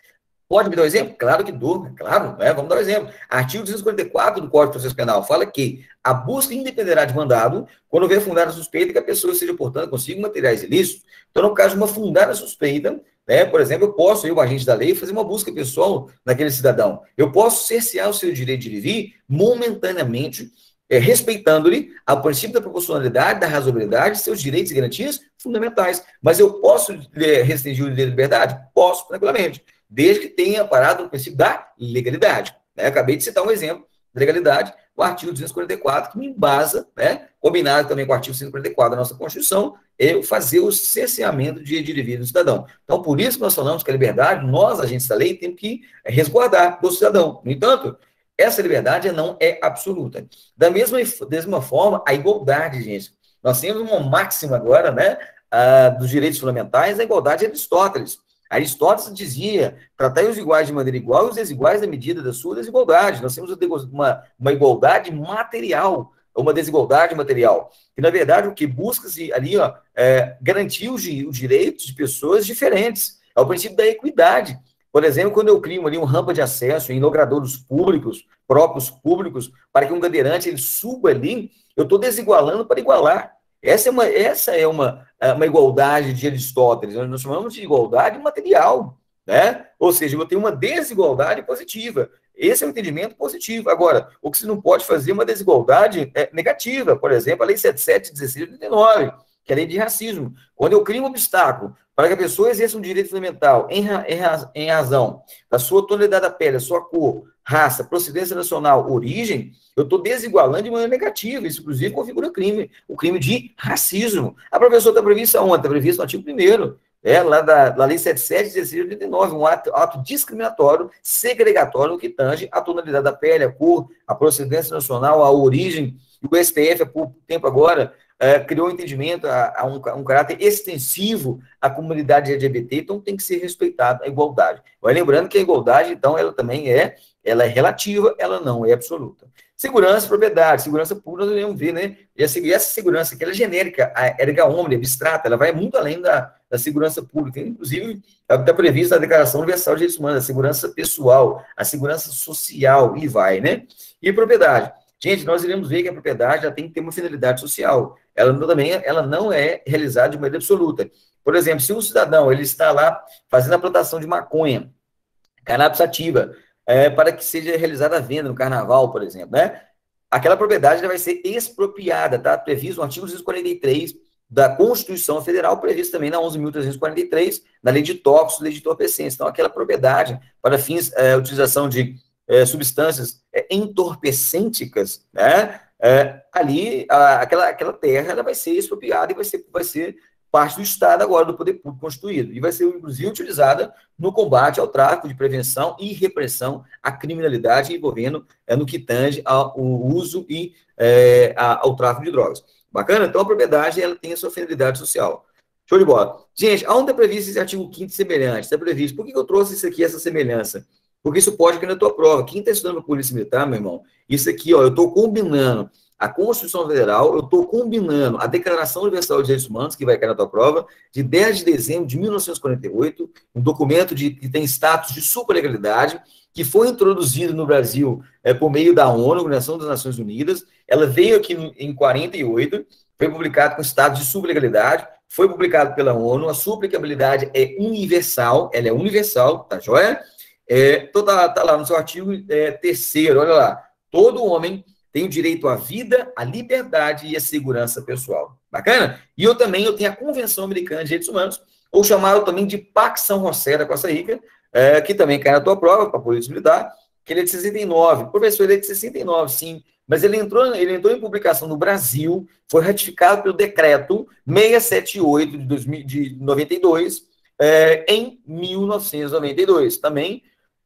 Pode me dar um exemplo? Claro que dou, claro, né? Vamos dar um exemplo. Artigo duzentos e quarenta e quatro do Código de Processo Penal fala que a busca independerá de mandado quando houver fundada suspeita que a pessoa seja portando consigo materiais ilícitos. Então, no caso de uma fundada suspeita, né, por exemplo, eu posso, eu, agente da lei, fazer uma busca pessoal naquele cidadão. Eu posso cercear o seu direito de ir e vir momentaneamente, é, respeitando-lhe ao princípio da proporcionalidade, da razoabilidade, seus direitos e garantias fundamentais. Mas eu posso é, restringir o direito de liberdade? Posso, tranquilamente, desde que tenha parado no princípio da legalidade. Né? Acabei de citar um exemplo de legalidade, o artigo duzentos e quarenta e quatro, que me embasa, né, combinado também com o artigo cento e quarenta e quatro da nossa Constituição, é fazer o cerceamento de direito de vida do cidadão. Então, por isso que nós falamos que a liberdade, nós, agentes da lei, temos que resguardar do cidadão. No entanto, essa liberdade não é absoluta. Da mesma, da mesma forma, a igualdade, gente. Nós temos uma máxima agora, né, ah, dos direitos fundamentais, a igualdade de Aristóteles. Aristóteles dizia, tratai os iguais de maneira igual e os desiguais na medida da sua desigualdade. Nós temos uma, uma igualdade material, uma desigualdade material. Que, na verdade, o que busca-se ali, ó, é garantir os, os direitos de pessoas diferentes. É o princípio da equidade. Por exemplo, quando eu crio ali um rampa de acesso em logradouros públicos, próprios públicos, para que um cadeirante ele suba ali, eu estou desigualando para igualar. Essa é uma, essa é uma, uma igualdade de Aristóteles, nós chamamos de igualdade material, né? Ou seja, eu tenho uma desigualdade positiva. Esse é o entendimento positivo. Agora, o que se não pode fazer é uma desigualdade é, negativa. Por exemplo, a Lei setenta e sete, dezesseis de oitenta e nove, que é a lei de racismo. Quando eu crio um obstáculo para que a pessoa exerça um direito fundamental em, em, em razão da sua tonalidade da pele, da sua cor, raça, procedência nacional, origem, eu estou desigualando de maneira negativa. Isso, inclusive, configura crime, o crime de racismo. A professora está prevista onde? Está prevista no artigo primeiro, é, lá da, da Lei setenta e sete, dezesseis de oitenta e nove, um ato, ato discriminatório, segregatório, no que tange a tonalidade da pele, a cor, a procedência nacional, a origem. E o S T F, há pouco tempo agora, é, criou um entendimento, a, a um, um caráter extensivo à comunidade L G B T, então tem que ser respeitada a igualdade. Mas lembrando que a igualdade, então, ela também é, ela é relativa, ela não é absoluta. Segurança e propriedade, segurança pública, nós devemos ver, né? E essa segurança, que ela é genérica, a erga omnes, abstrata, ela vai muito além da, da segurança pública, inclusive está prevista na Declaração Universal de Direitos Humanos, a segurança pessoal, a segurança social, e vai, né? E propriedade. Gente, nós iremos ver que a propriedade já tem que ter uma finalidade social. Ela não, também ela não é realizada de maneira absoluta. Por exemplo, se um cidadão ele está lá fazendo a plantação de maconha, cannabis sativa, é, para que seja realizada a venda no carnaval, por exemplo, né? Aquela propriedade vai ser expropriada, tá? Previsto no artigo duzentos e quarenta e três da Constituição Federal, previsto também na onze mil trezentos e quarenta e três, na Lei de Tóxicos, Lei de Entorpecentes. Então, aquela propriedade para fins, é, utilização de é, substâncias é, entorpecênticas, né? É, ali, a, aquela, aquela terra ela vai ser expropriada e vai ser, vai ser parte do Estado agora, do poder público constituído, e vai ser, inclusive, utilizada no combate ao tráfico, de prevenção e repressão à criminalidade envolvendo é, no que tange ao uso e é, ao tráfico de drogas. Bacana? Então, a propriedade ela tem a sua finalidade social. Show de bola. Gente, aonde é previsto esse artigo quinto semelhante? Está previsto. Por que eu trouxe isso aqui, essa semelhança? Porque isso pode cair na tua prova. Quem está estudando Polícia Militar, meu irmão, isso aqui, ó, eu estou combinando a Constituição Federal, eu estou combinando a Declaração Universal de Direitos Humanos, que vai cair na tua prova, de dez de dezembro de mil novecentos e quarenta e oito, um documento de, que tem status de superlegalidade, que foi introduzido no Brasil é, por meio da ONU, Organização das Nações Unidas. Ela veio aqui em quarenta e oito, foi publicado com status de superlegalidade, foi publicado pela ONU, a sua aplicabilidade é universal, ela é universal, tá joia? É, então tá, tá lá no seu artigo é, terceiro, olha lá, todo homem tem o direito à vida, à liberdade e à segurança pessoal. Bacana? E eu também eu tenho a Convenção Americana de Direitos Humanos, ou chamado também de Pax São José da Costa Rica, é, que também cai na tua prova, para a Polícia Militar, que ele é de sessenta e nove. Professor, ele é de sessenta e nove, sim, mas ele entrou, ele entrou em publicação no Brasil, foi ratificado pelo decreto seiscentos e setenta e oito de, dois mil, de noventa e dois, é, em mil novecentos e noventa e dois. Também,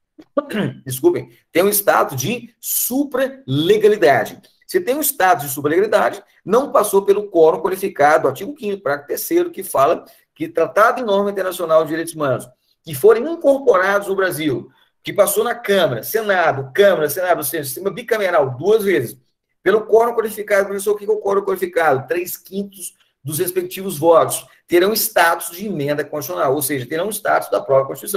desculpem, tem um status de supralegalidade. Se tem um status de supralegalidade, não passou pelo quórum qualificado, artigo quinto, parágrafo terceiro, que fala que Tratado e Norma Internacional de Direitos Humanos, que forem incorporados no Brasil, que passou na Câmara, Senado, Câmara, Senado, ou seja, sistema bicameral, duas vezes, pelo quórum qualificado, professor, o que é o quórum qualificado? Três quintos dos respectivos votos terão status de emenda constitucional, ou seja, terão status da própria Constituição.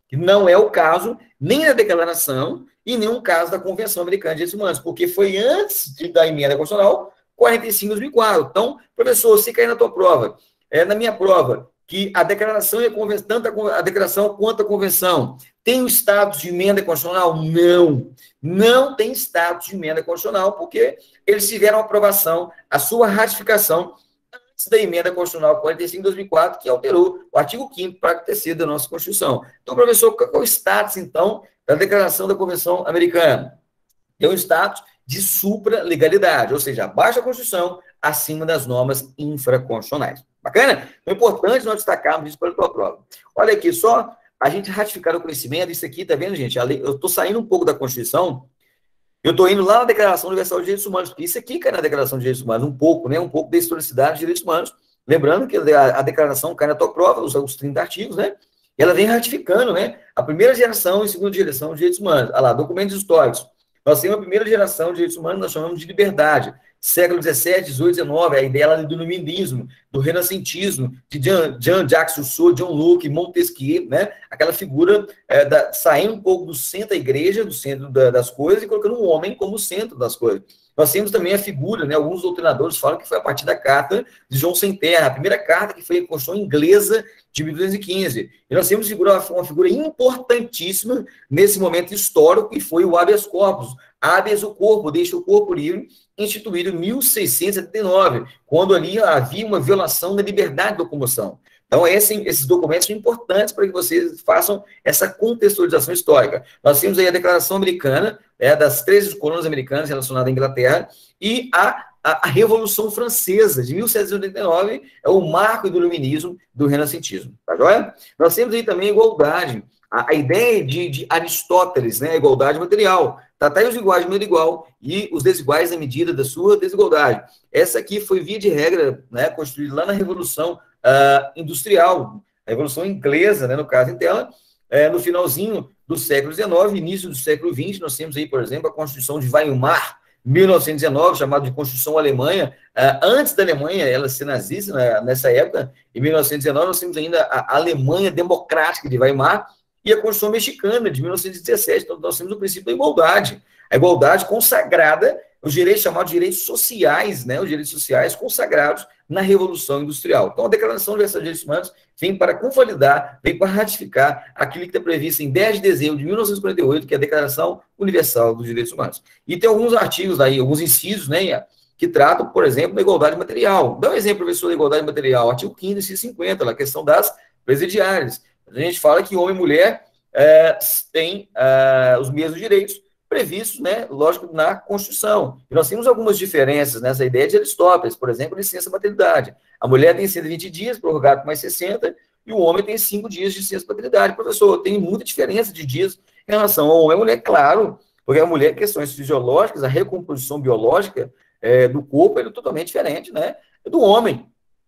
que não é o caso nem da declaração e nem um caso da Convenção Americana de Direitos Humanos, porque foi antes de, da emenda constitucional quarenta e cinco de dois mil e quatro. Então, professor, se cair na tua prova, é, na minha prova, que a declaração e a convenção, tanto a declaração quanto a convenção, tem o status de emenda constitucional? Não. Não tem status de emenda constitucional, porque eles tiveram aprovação, a sua ratificação, antes da emenda constitucional quarenta e cinco de dois mil e quatro, que alterou o artigo quinto, parágrafo terceiro da nossa Constituição. Então, professor, qual é o status, então, da declaração da Convenção Americana? Tem um status de supralegalidade, ou seja, abaixo da Constituição, acima das normas infraconstitucionais. Bacana? Então, é importante nós destacarmos isso para a tua prova. Olha aqui, só a gente ratificar o conhecimento, isso aqui, tá vendo, gente? Eu estou saindo um pouco da Constituição, eu estou indo lá na Declaração Universal de Direitos Humanos, porque isso aqui cai na Declaração de Direitos Humanos, um pouco, né? Um pouco da historicidade de direitos humanos. Lembrando que a, a declaração cai na tua prova, os, os trinta artigos, né? E ela vem ratificando, né? A primeira geração e segunda geração de direitos humanos. Olha lá, documentos históricos. Nós temos a primeira geração de direitos humanos, nós chamamos de liberdade. Século dezessete, dezoito, dezenove, a ideia do iluminismo, do renascentismo, de Jean-Jacques Rousseau, John Locke, Montesquieu, né? Aquela figura é, da, saindo um pouco do centro da igreja, do centro da, das coisas, e colocando o homem como centro das coisas. Nós temos também a figura, né? Alguns doutrinadores falam que foi a partir da carta de João Sem Terra, a primeira carta que foi a Constituição inglesa de mil duzentos e quinze. E nós temos figura, uma figura importantíssima nesse momento histórico, que foi o habeas corpus. Habeas o corpo, deixa o corpo livre, instituído em mil seiscentos e setenta e nove, quando ali havia uma violação da liberdade de locomoção. Então, esse, esses documentos são importantes para que vocês façam essa contextualização histórica. Nós temos aí a Declaração Americana, é, das treze colônias americanas relacionadas à Inglaterra, e a, a, a Revolução Francesa, de mil setecentos e oitenta e nove, é o marco do iluminismo, do renascentismo. Tá joia? Nós temos aí também a igualdade, a, a ideia de, de Aristóteles, né, a igualdade material. Tratai os iguais de maneira igual e os desiguais à medida da sua desigualdade. Essa aqui foi, via de regra, né, construída lá na Revolução uh, Industrial, a Revolução Inglesa, né, no caso em tela, é, no finalzinho do século dezenove, início do século vinte, nós temos aí, por exemplo, a Constituição de Weimar, mil novecentos e dezenove, chamada de Constituição Alemanha. Uh, antes da Alemanha, ela ser nazista, né, nessa época, em mil novecentos e dezenove, nós temos ainda a Alemanha Democrática de Weimar, e a Constituição Mexicana, de mil novecentos e dezessete. Então, nós temos o princípio da igualdade. A igualdade consagrada, os direitos chamados de direitos sociais, né? Os direitos sociais consagrados na Revolução Industrial. Então, a Declaração Universal de Direitos Humanos vem para convalidar, vem para ratificar aquilo que está previsto em dez de dezembro de mil novecentos e quarenta e oito, que é a Declaração Universal dos Direitos Humanos. E tem alguns artigos aí, alguns incisos, né, que tratam, por exemplo, da igualdade material. Dá um exemplo, professor, da igualdade material. Artigo quinto, inciso cinquenta, a questão das presidiárias. A gente fala que homem e mulher é, têm é, os mesmos direitos previstos, né, lógico, na Constituição. E nós temos algumas diferenças nessa ideia de Aristóteles, por exemplo, licença maternidade. A mulher tem cento e vinte dias, prorrogado por mais sessenta, e o homem tem cinco dias de licença maternidade. Professor, tem muita diferença de dias em relação ao homem e à mulher, claro, porque a mulher, questões fisiológicas, a recomposição biológica é, do corpo é totalmente diferente, né, do homem.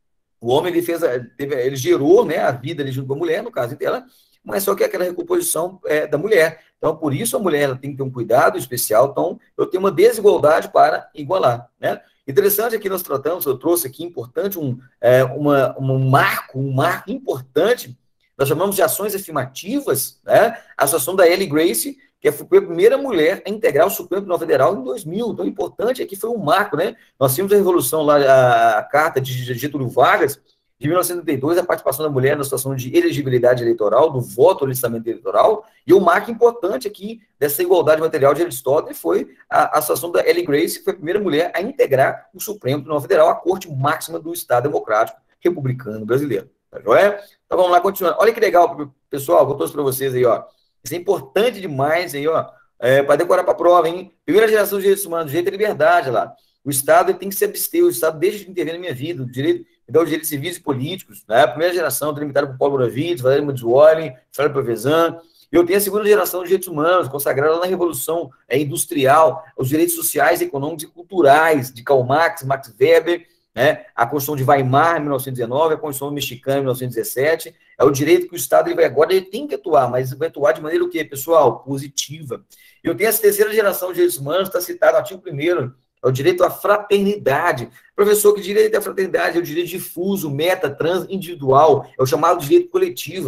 O homem, ele fez, ele gerou, né, a vida ali junto com a mulher, no caso dela, mas só que é aquela recomposição é, da mulher. Então, por isso a mulher ela tem que ter um cuidado especial. Então, eu tenho uma desigualdade para igualar, né? Interessante aqui nós tratamos, eu trouxe aqui importante um, é, uma, um marco, um marco importante, nós chamamos de ações afirmativas, né? A associação da Ellie Grace, que foi a primeira mulher a integrar o Supremo Tribunal Federal em dois mil. Então, importante aqui foi um marco, né? Nós tínhamos a Revolução lá, a, a carta de Getúlio Vargas, de mil novecentos e setenta e dois, a participação da mulher na situação de elegibilidade eleitoral, do voto ao listamento eleitoral, e o marco importante aqui dessa igualdade material de Aristóteles foi a, a situação da Ellie Grace, que foi a primeira mulher a integrar o Supremo Tribunal Federal, a corte máxima do Estado Democrático Republicano Brasileiro. Tá joia? Então vamos lá, continuando. Olha que legal, pessoal, vou trouxe para vocês aí, ó. Isso é importante demais aí, ó, é, para decorar para a prova, hein? Primeira geração de direitos humanos, direito à liberdade lá. O Estado ele tem que se abster, o Estado deixa de intervir na minha vida, o direito, então, os direitos civis e políticos, né? A primeira geração, delimitada por Paulo Bonavides, Valério Manzuoli, Félix Pavezan. Eu tenho a segunda geração de direitos humanos, consagrada na Revolução é, Industrial, os direitos sociais, econômicos e culturais, de Karl Marx, Max Weber, né? A Constituição de Weimar, em mil novecentos e dezenove, a Constituição Mexicana, em mil novecentos e dezessete. É o direito que o Estado ele vai agora, ele tem que atuar, mas vai atuar de maneira o quê, pessoal? Positiva. Eu tenho essa terceira geração de direitos humanos, está citado no artigo primeiro, é o direito à fraternidade. Professor, que direito à fraternidade? É o direito difuso, meta, trans, individual, é o chamado direito coletivo.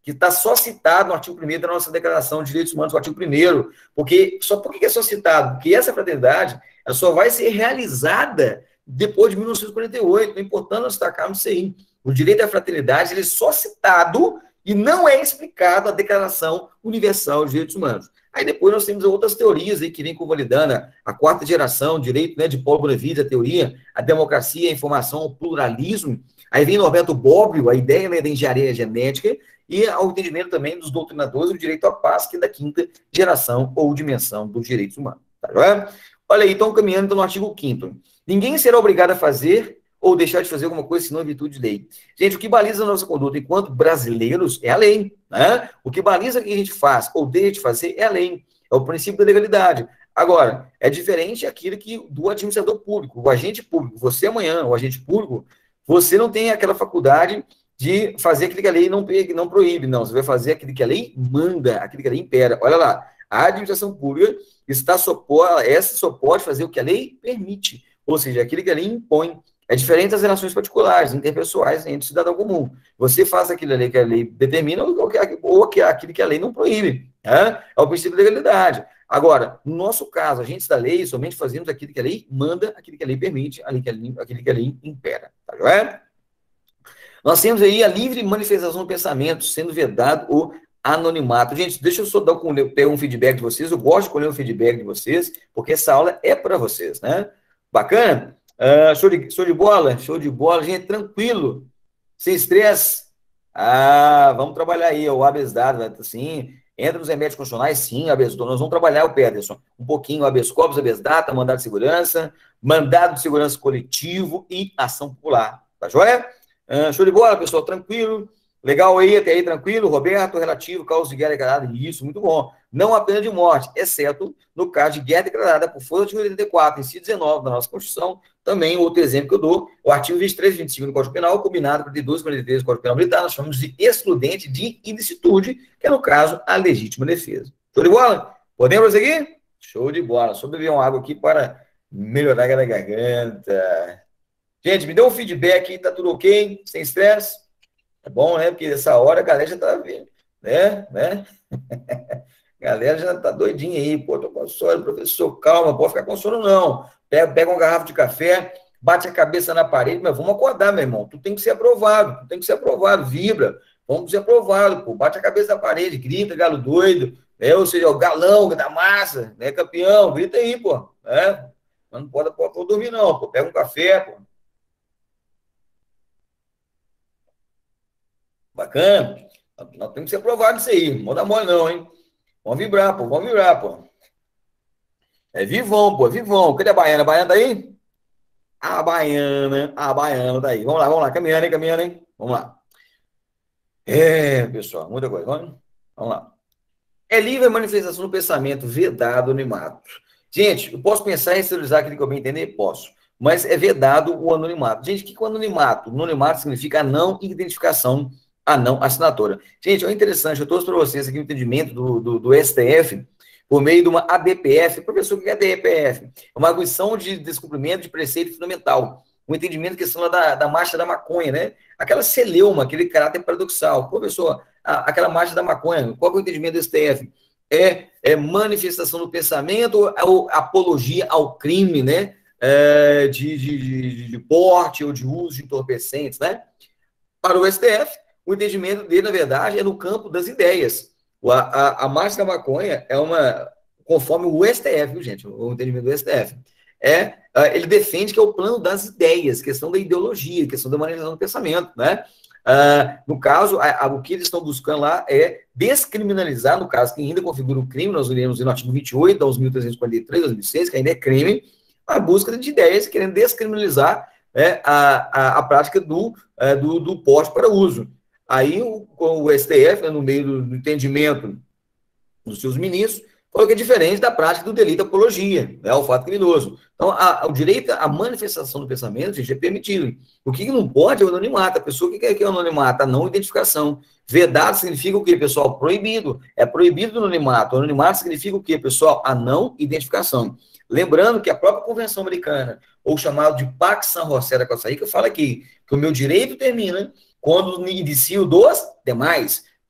que está só citado no artigo primeiro da nossa Declaração de Direitos Humanos, no artigo primeiro. Porque, só por que é só citado? Porque essa fraternidade ela só vai ser realizada depois de mil novecentos e quarenta e oito. É importante nós destacarmos isso aí. O direito à fraternidade ele é só citado e não é explicado a Declaração Universal de Direitos Humanos. Aí depois nós temos outras teorias aí que vêm convalidando a, a quarta geração, direito, né, de Paulo Bonavides, a teoria, a democracia, a informação, o pluralismo. Aí vem Norberto Bobbio, a ideia, né, da engenharia genética, e ao entendimento também dos doutrinadores do direito à paz, que é da quinta geração ou dimensão dos direitos humanos. Tá bom? Olha aí, então, caminhando então, no artigo quinto. Ninguém será obrigado a fazer ou deixar de fazer alguma coisa senão em virtude de lei. Gente, o que baliza a nossa conduta enquanto brasileiros é a lei. Né? O que baliza o que a gente faz ou deixa de fazer é a lei. É o princípio da legalidade. Agora, é diferente aquilo que do administrador público. O agente público, você amanhã, o agente público, você não tem aquela faculdade de fazer aquilo que a lei não, não proíbe, não. Você vai fazer aquilo que a lei manda, aquilo que a lei impera. Olha lá, a administração pública está só, essa só pode fazer o que a lei permite, ou seja, aquilo que a lei impõe. É diferente das relações particulares, interpessoais entre cidadão comum. Você faz aquilo ali que a lei determina ou, ou aquilo que a lei não proíbe. Né? É o princípio da legalidade. Agora, no nosso caso, agentes da lei, somente fazemos aquilo que a lei manda, aquilo que a lei permite, aquilo que a lei, aquilo que a lei impera. Tá joia? Nós temos aí a livre manifestação do pensamento, sendo vedado o anonimato. Gente, deixa eu só dar um, ter um feedback de vocês. Eu gosto de colher um feedback de vocês, porque essa aula é para vocês, né? Bacana? Uh, show, de, show de bola? Show de bola, gente, tranquilo. Sem estresse. Ah, vamos trabalhar aí, o habeas data, assim, entra nos remédios constitucionais, sim, habeas, nós vamos trabalhar o Peterson, um pouquinho, habeas corpus, habeas data, mandado de segurança, mandado de segurança coletivo e ação popular, tá joia? Uh, show de bola, pessoal, tranquilo, legal aí, até aí, tranquilo, Roberto, relativo, causa de guerra declarada, isso, muito bom, não a pena de morte, exceto no caso de guerra declarada por força do artigo oitenta e quatro, inciso dezenove da nossa Constituição. Também, outro exemplo que eu dou, o artigo vinte e três e vinte e cinco do Código Penal, combinado com o quarenta e dois e quarenta e três do Código Penal Militar, nós chamamos de excludente de ilicitude, que é, no caso, a legítima defesa. Show de bola? Podemos prosseguir? Show de bola. Só beber uma água aqui para melhorar a garganta. Gente, me dê um feedback aí, tá tudo ok? Sem estresse? É bom, né? Porque nessa hora a galera já tá vendo, né? né? A galera já tá doidinha aí, pô, tô com sono, professor, calma, pode ficar com sono não. Pega, pega uma garrafa de café, bate a cabeça na parede, mas vamos acordar, meu irmão, tu tem que ser aprovado, tu tem que ser aprovado, vibra, vamos ser aprovado, pô, bate a cabeça na parede, grita, galo doido, né? Ou seja, o galão da massa, né, campeão, grita aí, pô, né? Mas não pode, pode, pode dormir não, pô, pega um café, pô. Bacana, nós temos que ser aprovado isso aí, não dá mole não, hein? Vamos vibrar, pô, vamos vibrar, pô. É vivão, pô, vivão. Cadê a baiana? A baiana tá aí? A baiana, a baiana tá aí. Vamos lá, vamos lá, caminhando, hein, caminhando, hein? Vamos lá. É, pessoal, muita coisa. Vamos, vamos lá. É livre a manifestação do pensamento, vedado o anonimato. Gente, eu posso pensar em exteriorizar aquilo que eu bem entender? Posso. Mas é vedado o anonimato. Gente, o que é o anonimato? O anonimato significa a não identificação, a não assinatura. Gente, é interessante, eu trouxe para vocês aqui o entendimento do, do, do S T F, por meio de uma A D P F. Professor, o que é A D P F? É uma arguição de descumprimento de preceito fundamental. O entendimento que são da, da marcha da maconha, né? Aquela celeuma, aquele caráter paradoxal. Professor, a, aquela marcha da maconha, qual é o entendimento do S T F? É, é manifestação do pensamento ou apologia ao crime, né? É, de, de, de, de porte ou de uso de entorpecentes, né? Para o S T F, o entendimento dele, na verdade, é no campo das ideias. A, a, a marcha da maconha é uma, conforme o S T F, viu, gente, o entendimento do S T F, é, ele defende que é o plano das ideias, questão da ideologia, questão da manifestação do pensamento, né? Uh, no caso, a, a, o que eles estão buscando lá é descriminalizar, no caso, quem ainda configura o crime, nós iremos no artigo vinte e oito, da onze mil trezentos e quarenta e três, dois mil e seis, que ainda é crime, a busca de ideias, querendo descriminalizar é, a, a, a prática do, é, do, do porte para uso. Aí o, o S T F, né, no meio do, do entendimento dos seus ministros, falou que é diferente da prática do delito de apologia, né, ao fato criminoso. Então, a, a, o direito à manifestação do pensamento, gente, é permitido. O que não pode é o anonimato. A pessoa que quer que é o anonimato? A não identificação. Vedado significa o quê, pessoal? Proibido. É proibido o anonimato. O anonimato significa o quê, pessoal? A não identificação. Lembrando que a própria Convenção Americana, ou chamado de Pax San José da Costa Rica, fala aqui que o meu direito termina quando inicio dos demais.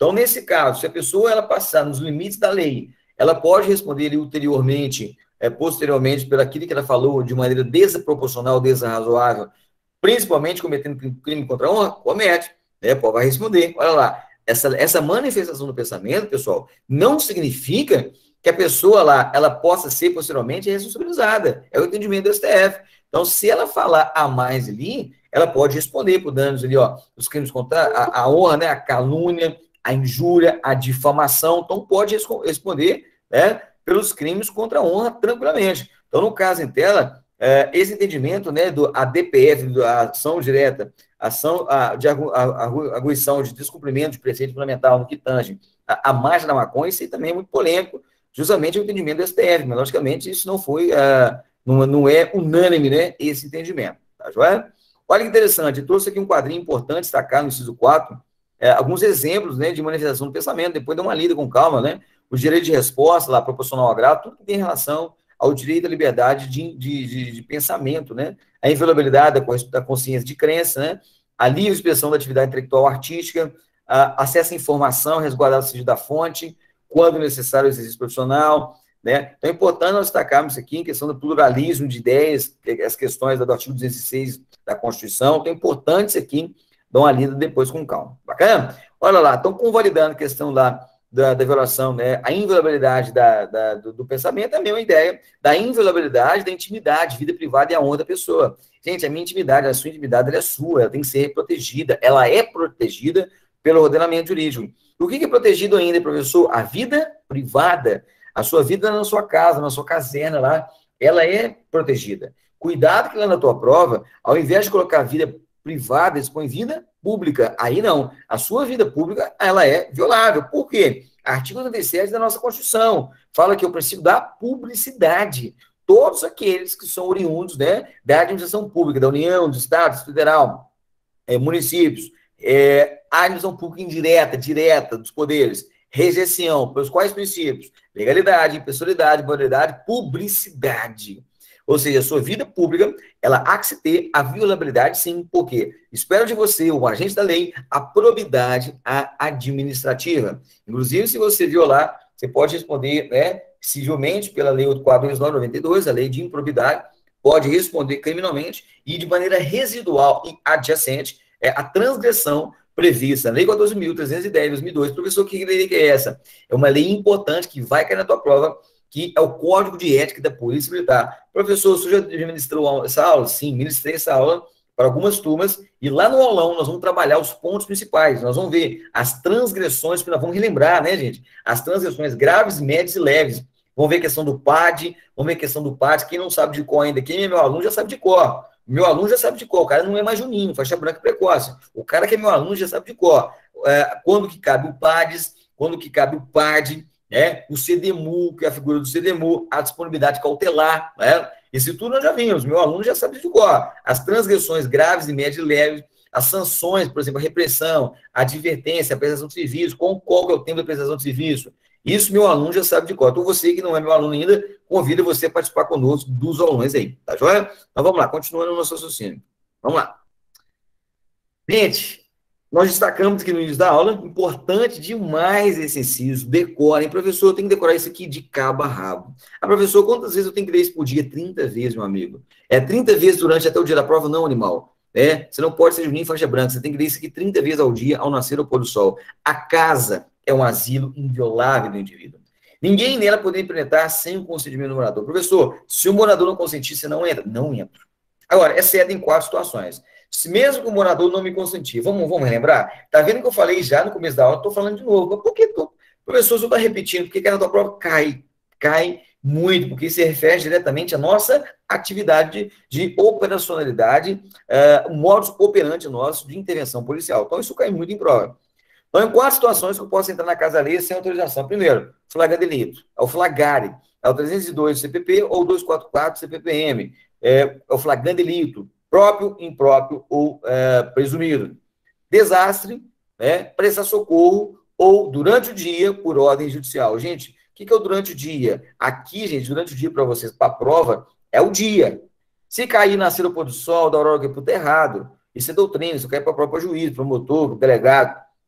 Então, nesse caso, se a pessoa ela passar nos limites da lei, ela pode responder ali, ulteriormente, é, posteriormente, pelo aquilo que ela falou, de maneira desproporcional, desrazoável, principalmente cometendo crime contra a honra, comete, né? Pode vai responder. Olha lá, essa, essa manifestação do pensamento, pessoal, não significa que a pessoa lá, ela possa ser posteriormente responsabilizada. É o entendimento do S T F. Então, se ela falar a mais ali, ela pode responder por danos ali, ó, os crimes contra a, a honra, né, a calúnia, a injúria, a difamação. Então, pode responder, né, pelos crimes contra a honra tranquilamente. Então, no caso em tela, é, esse entendimento, né, do A D P F, da ação direta, ação a, de arguição de descumprimento de preceito fundamental no que tange a, a margem da maconha, isso aí também é muito polêmico, justamente o entendimento do S T F, mas, logicamente, isso não foi, uh, não, não é unânime, né, esse entendimento, tá joia? Olha que interessante, eu trouxe aqui um quadrinho importante, destacar no inciso quatro, é, alguns exemplos, né, de manifestação do pensamento, depois dá uma lida com calma, né, o direito de resposta, lá, proporcional ao grau, tudo que tem relação ao direito à liberdade de, de, de, de pensamento, né, a inviolabilidade da consciência de crença, né, a livre expressão da atividade intelectual artística, a, acesso à informação, resguardado o sigilo da fonte, quando necessário o exercício profissional, né? Então é importante nós destacarmos aqui em questão do pluralismo de ideias, as questões do artigo duzentos e seis da Constituição, então é importante isso aqui, dá uma lida depois com calma. Bacana? Olha lá, estão convalidando a questão lá da, da violação, né? A inviolabilidade da, da, do, do pensamento é a mesma ideia da inviolabilidade da intimidade, vida privada e a honra da pessoa. Gente, a minha intimidade, a sua intimidade, ela é sua, ela tem que ser protegida, ela é protegida pelo ordenamento jurídico. O que é protegido ainda, professor? A vida privada. A sua vida na sua casa, na sua caserna lá, ela é protegida. Cuidado que lá na tua prova, ao invés de colocar a vida privada, eles põem vida pública. Aí não. A sua vida pública, ela é violável. Por quê? Artigo noventa e sete da nossa Constituição fala que é o princípio da publicidade. Todos aqueles que são oriundos, né, da administração pública, da União, do Estado, do Federal, é, municípios, é, a administração pública indireta, direta dos poderes, rejeição, pelos quais princípios? Legalidade, impessoalidade, moralidade, publicidade. Ou seja, a sua vida pública, ela há que se ter a violabilidade, sim, porque espero de você, o agente da lei, a probidade administrativa. Inclusive, se você violar, você pode responder, né, civilmente, pela lei quatrocentos e nove de noventa e dois, a lei de improbidade, pode responder criminalmente e de maneira residual e adjacente é, a transgressão prevista na Lei quatorze mil trezentos e dez de dois mil e dois. Professor, que lei que é essa? É uma lei importante que vai cair na tua prova, que é o Código de Ética da Polícia Militar. Professor, você já ministrou essa aula? Sim, ministrei essa aula para algumas turmas, e lá no aulão nós vamos trabalhar os pontos principais, nós vamos ver as transgressões, que nós vamos relembrar, né, gente? As transgressões graves, médias e leves. Vamos ver a questão do P A D, vamos ver a questão do P A D, quem não sabe de cor ainda, quem é meu aluno já sabe de cor. Meu aluno já sabe de cor, o cara não é mais Juninho, faixa branca precoce. O cara que é meu aluno já sabe de cor. É, quando que cabe o P A D S, quando que cabe o P A D, né? O CEDEMU, que é a figura do CEDEMU, a disponibilidade cautelar, né? Isso tudo nós já vimos, meu aluno já sabe de cor. As transgressões graves e médias e leves, as sanções, por exemplo, a repressão, a advertência, a prestação de serviço, com qual que é o tempo da prestação de serviço. Isso meu aluno já sabe de cor. Então, você que não é meu aluno ainda, convido você a participar conosco dos aulões aí, tá joia? Então, vamos lá, continuando o nosso raciocínio. Vamos lá. Gente, nós destacamos aqui no início da aula, importante demais esse inciso, decorem. Professor, eu tenho que decorar isso aqui de cabo a rabo. Ah, professor, quantas vezes eu tenho que ler isso por dia? trinta vezes, meu amigo. É trinta vezes durante até o dia da prova? Não, animal. É, você não pode ser juninho em faixa branca, você tem que ler isso aqui trinta vezes ao dia, ao nascer ou pôr do sol. A casa é um asilo inviolável do indivíduo. Ninguém nela poderia implementar sem o consentimento do morador. Professor, se o morador não consentir, você não entra? Não entra. Agora, exceto em quatro situações. Se mesmo que o morador não me consentir, vamos, vamos relembrar? Tá vendo que eu falei já no começo da aula, estou falando de novo. Mas por que tô? Professor, você está repetindo, porque na tua prova cai, cai muito, porque isso se refere diretamente à nossa atividade de, de operacionalidade, uh, o modus operandi nosso de intervenção policial. Então, isso cai muito em prova. Então, em quatro situações que eu posso entrar na casa alheia sem autorização. Primeiro, flagrante delito. É o flagare. É o trezentos e dois do C P P ou duzentos e quarenta e quatro do C P P M. É, é o flagrante delito. Próprio, impróprio ou é, presumido. Desastre, né, prestar socorro ou durante o dia por ordem judicial. Gente, o que, que é o durante o dia? Aqui, gente, durante o dia para vocês, para a prova, é o dia. Se cair nascer o pôr do sol, da aurora que é errado, isso é doutrina, isso cai para o próprio juiz, promotor, delegado.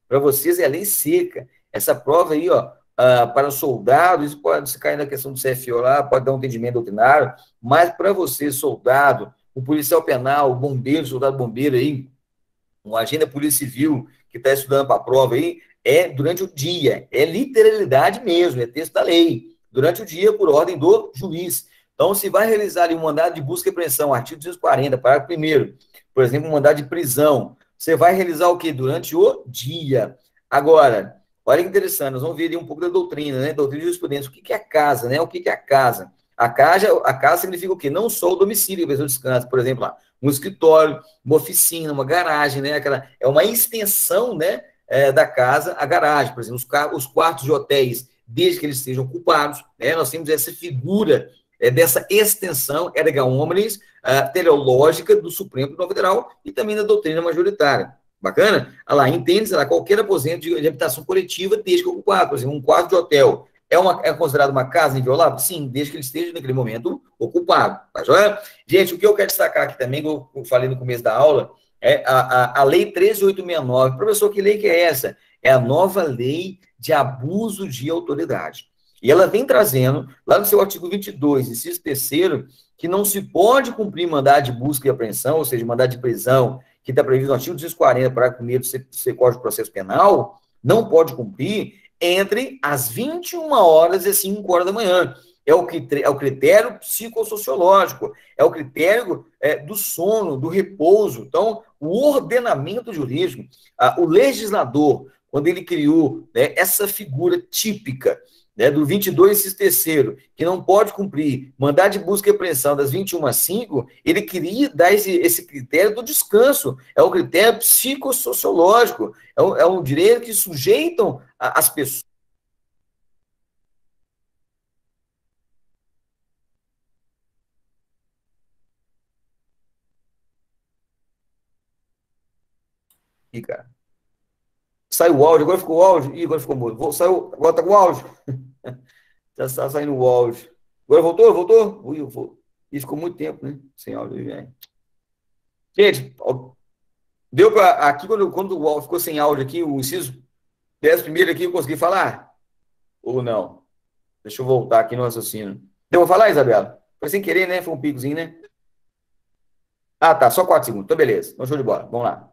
para vocês é lei seca. Essa prova aí, ó, uh, para soldados, pode se cair na questão do C F O lá, pode dar um entendimento doutrinário, mas para você, soldado, o policial penal, o bombeiro, o soldado bombeiro aí, um agente da Polícia Civil que está estudando para a prova aí, é durante o dia, é literalidade mesmo, é texto da lei, durante o dia, por ordem do juiz. Então, se vai realizar ali um mandado de busca e apreensão, artigo duzentos e quarenta, parágrafo primeiro, por exemplo, um mandado de prisão, você vai realizar o quê? Durante o dia. Agora, olha que interessante, nós vamos ver ali um pouco da doutrina, né? Doutrina de jurisprudência. O que é a casa, né? O que é a casa? A casa, a casa significa o quê? Não só o domicílio que a pessoa descansa, por exemplo, lá, um escritório, uma oficina, uma garagem, né? Aquela, é uma extensão, né? É, da casa, a garagem, por exemplo, os, os quartos de hotéis, desde que eles sejam ocupados, né? Nós temos essa figura é, dessa extensão erga omnes uh, teleológica do Supremo Tribunal Federal e também da doutrina majoritária. Bacana? Olha lá, entende-se lá, qualquer aposento de, de habitação coletiva desde que ocupado, por exemplo, um quarto de hotel, é, uma, é considerado uma casa inviolável? Sim, desde que ele esteja naquele momento ocupado. Tá joia? Gente, o que eu quero destacar aqui também, que eu falei no começo da aula, é a, a, a Lei treze mil oitocentos e sessenta e nove. Professor, que lei que é essa? É a nova lei de abuso de autoridade. E ela vem trazendo, lá no seu artigo vinte e dois, inciso terceiro, que não se pode cumprir mandado de busca e apreensão, ou seja, mandado de prisão, que está previsto no artigo duzentos e quarenta, parágrafo primeiro do Código de Processo Penal, não pode cumprir entre as vinte e uma horas e as cinco horas da manhã. É o, é o critério psicossociológico, é o critério é, do sono, do repouso. Então, o ordenamento jurídico, ah, o legislador, quando ele criou, né, essa figura típica, né, do vinte e dois, inciso terceiro, que não pode cumprir mandado de busca e apreensão das vinte e uma às cinco, ele queria dar esse, esse critério do descanso, é um critério psicossociológico, é um, é um direito que sujeitam a, as pessoas. Ih, cara. Saiu o áudio, agora ficou o áudio, ih, agora ficou mudo. Saiu, agora tá com o áudio. Já está saindo o áudio. Agora voltou? Voltou? Ui, eu vou. E ficou muito tempo, né? Sem áudio. Né? Gente, deu para. Aqui, quando, quando o áudio ficou sem áudio aqui, o inciso dez primeiro aqui, eu consegui falar? Ou não? Deixa eu voltar aqui no raciocínio. Deu para falar, Isabela? Foi sem querer, né? Foi um picozinho, né? Ah, tá. Só quatro segundos. Então, beleza. Então, show de bola. Vamos lá.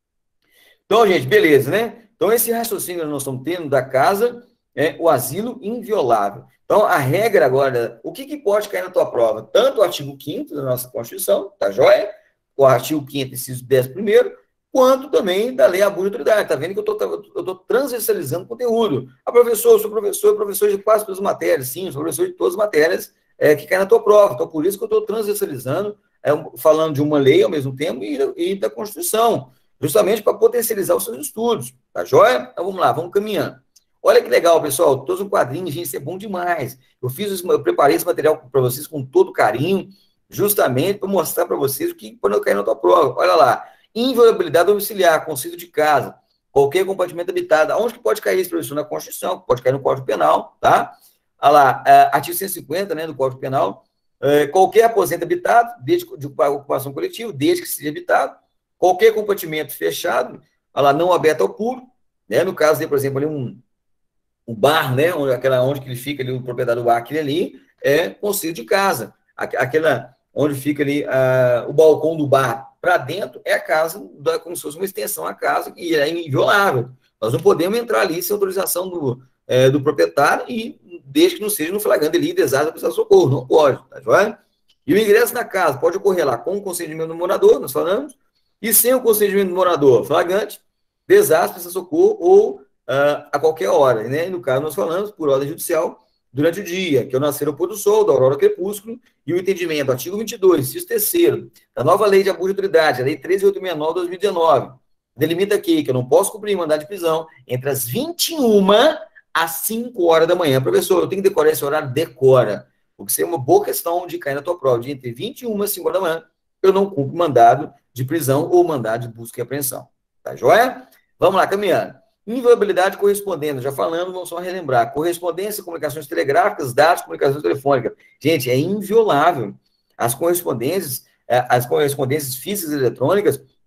Então, gente, beleza, né? Então, esse raciocínio que nós estamos tendo da casa é o asilo inviolável. Então, a regra agora, o que, que pode cair na tua prova? Tanto o artigo quinto da nossa Constituição, tá joia? O artigo quinto, inciso dez primeiro, quanto também da lei abuso de autoridade. Tá vendo que eu estou transversalizando o conteúdo. A professor, eu sou professor, professor de quase todas as matérias, sim, eu sou professor de todas as matérias é, que caem na tua prova. Então, por isso que eu estou transversalizando, é, falando de uma lei ao mesmo tempo e, e da Constituição, justamente para potencializar os seus estudos. Tá joia? Então, vamos lá, vamos caminhando. Olha que legal, pessoal, todos os quadrinhos, gente, isso é bom demais. Eu fiz isso, eu preparei esse material para vocês com todo carinho, justamente para mostrar para vocês o que pode cair na tua prova. Olha lá, inviolabilidade domiciliar, conceito de casa, qualquer compartimento habitado. Onde que pode cair isso, professor? Na Constituição, pode cair no Código Penal, tá? Olha lá, artigo cento e cinquenta, né, do Código Penal, qualquer aposento habitado, desde de ocupação coletiva, desde que seja habitado, qualquer compartimento fechado, olha lá, não aberto ao público, né, no caso, por exemplo, ali um o bar, né, onde, aquela onde que ele fica ali, o proprietário do bar, aquele ali é conceito de casa, aquela onde fica ali uh, o balcão do bar para dentro é a casa, da, como se fosse uma extensão à casa, e é inviolável. Nós não podemos entrar ali sem autorização do, é, do proprietário e desde que não seja no flagrante ali, desastre da prestação de socorro, não pode, tá joia? E o ingresso na casa pode ocorrer lá com o consentimento do morador, nós falamos, e sem o consentimento do morador, flagrante, desastre, prestação de socorro ou Uh, a qualquer hora, né? No caso, nós falamos por ordem judicial durante o dia, que é o nascer ao pôr do sol, da aurora ao crepúsculo, e o entendimento, artigo vinte e dois, inciso terceiro, da nova lei de abuso de autoridade, a lei treze mil oitocentos e sessenta e nove de dois mil e dezenove, delimita aqui que eu não posso cumprir mandado de prisão entre as vinte e uma às cinco horas da manhã. Professor, eu tenho que decorar esse horário? Decora, porque isso é uma boa questão de cair na tua prova, de entre vinte e uma e cinco horas da manhã, eu não cumpro mandado de prisão ou mandado de busca e apreensão. Tá joia? Vamos lá, caminhando. Inviolabilidade correspondendo, já falamos, vamos só relembrar. Correspondência, comunicações telegráficas, dados, comunicações telefônicas. Gente, é inviolável. As correspondências, as correspondências físicas e eletrônicas,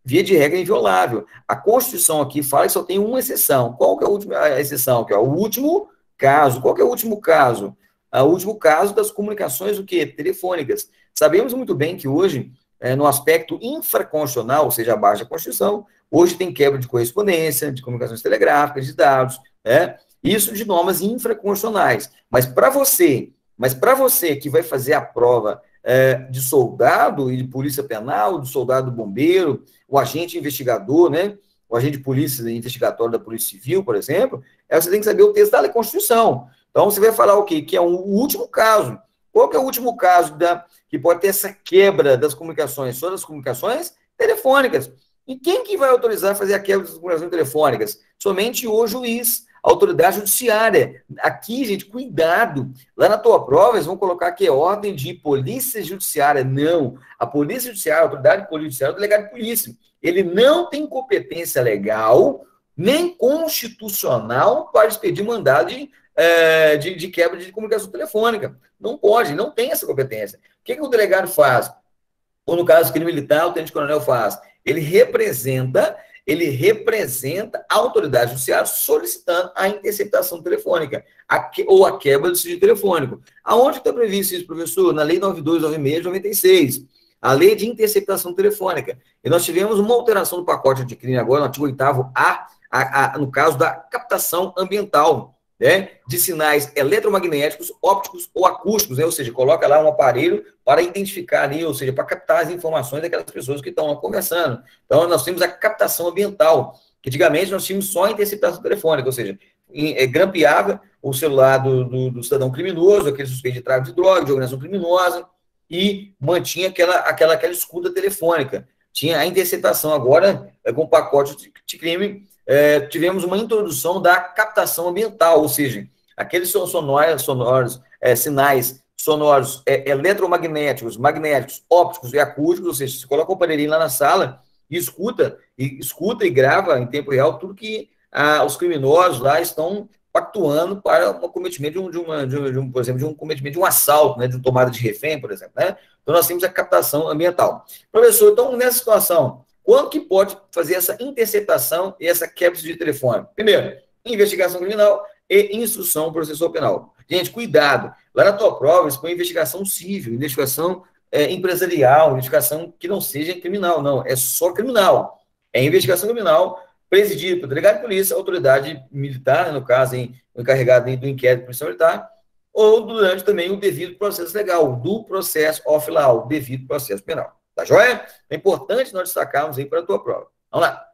via de regra, inviolável. A Constituição aqui fala que só tem uma exceção. Qual que é a última exceção? Que é o último caso. Qual que é o último caso? O último caso das comunicações, o quê? Telefônicas. Sabemos muito bem que hoje, é, no aspecto infraconstitucional, ou seja, abaixo da Constituição, hoje tem quebra de correspondência, de comunicações telegráficas, de dados, né? Isso de normas infraconstitucionais. Mas para você, mas para você que vai fazer a prova é, de soldado e de polícia penal, do soldado bombeiro, o agente investigador, né? O agente de polícia investigatório da Polícia Civil, por exemplo, é, você tem que saber o texto da Constituição. Então, você vai falar o quê? Que é um, o último caso. Qual que é o último caso da, que pode ter essa quebra das comunicações? Só das comunicações telefônicas. E quem que vai autorizar a fazer a quebra das comunicações telefônicas? Somente o juiz, a autoridade judiciária. Aqui, gente, cuidado. Lá na tua prova, eles vão colocar que é ordem de polícia judiciária. Não. A polícia judiciária, a autoridade de polícia judiciária é o delegado de polícia. Ele não tem competência legal, nem constitucional para expedir mandado de É, de, de quebra de comunicação telefônica. Não pode, não tem essa competência. O que, que o delegado faz? Ou no caso, o crime militar, o tenente-coronel faz? Ele representa, ele representa a autoridade judiciária solicitando a interceptação telefônica, a que, ou a quebra do sigilo telefônico. Aonde está previsto isso, professor? Na Lei nove mil duzentos e noventa e seis de noventa e seis. A Lei de Interceptação Telefônica. E nós tivemos uma alteração do pacote de crime agora, no artigo oitavo A, a, a, no caso da captação ambiental, né, de sinais eletromagnéticos, ópticos ou acústicos, né, ou seja, coloca lá um aparelho para identificar ali, ou seja, para captar as informações daquelas pessoas que estão lá conversando. Então, nós temos a captação ambiental, que antigamente nós tínhamos só a interceptação telefônica, ou seja, é, grampeava o celular do, do, do cidadão criminoso, aquele suspeito de tráfico de droga, de organização criminosa, e mantinha aquela, aquela, aquela escuta telefônica. Tinha a interceptação agora, é, com o pacote de, de crime. É, tivemos uma introdução da captação ambiental, ou seja, aqueles sonoros, sonoros é, sinais sonoros é, eletromagnéticos, magnéticos, ópticos e acústicos, ou seja, você coloca o aparelhinho lá na sala e escuta, e escuta e grava em tempo real tudo que ah, os criminosos lá estão pactuando para o cometimento de um, de, uma, de, um, de um, por exemplo, de um cometimento de um assalto, né, de uma tomada de refém, por exemplo, né? Então nós temos a captação ambiental. Professor, então nessa situação, quando que pode fazer essa interceptação e essa quebra de telefone? Primeiro, investigação criminal e instrução processual penal. Gente, cuidado. Lá na tua prova, eles põem investigação civil, investigação é, empresarial, investigação que não seja criminal, não. É só criminal. É investigação criminal presidida pelo delegado de polícia, autoridade militar, no caso, hein, o encarregado do inquérito de polícia militar, ou durante também o devido processo legal, do processo off-law, o devido processo penal. Tá joia? É importante nós destacarmos aí para a tua prova. Vamos lá.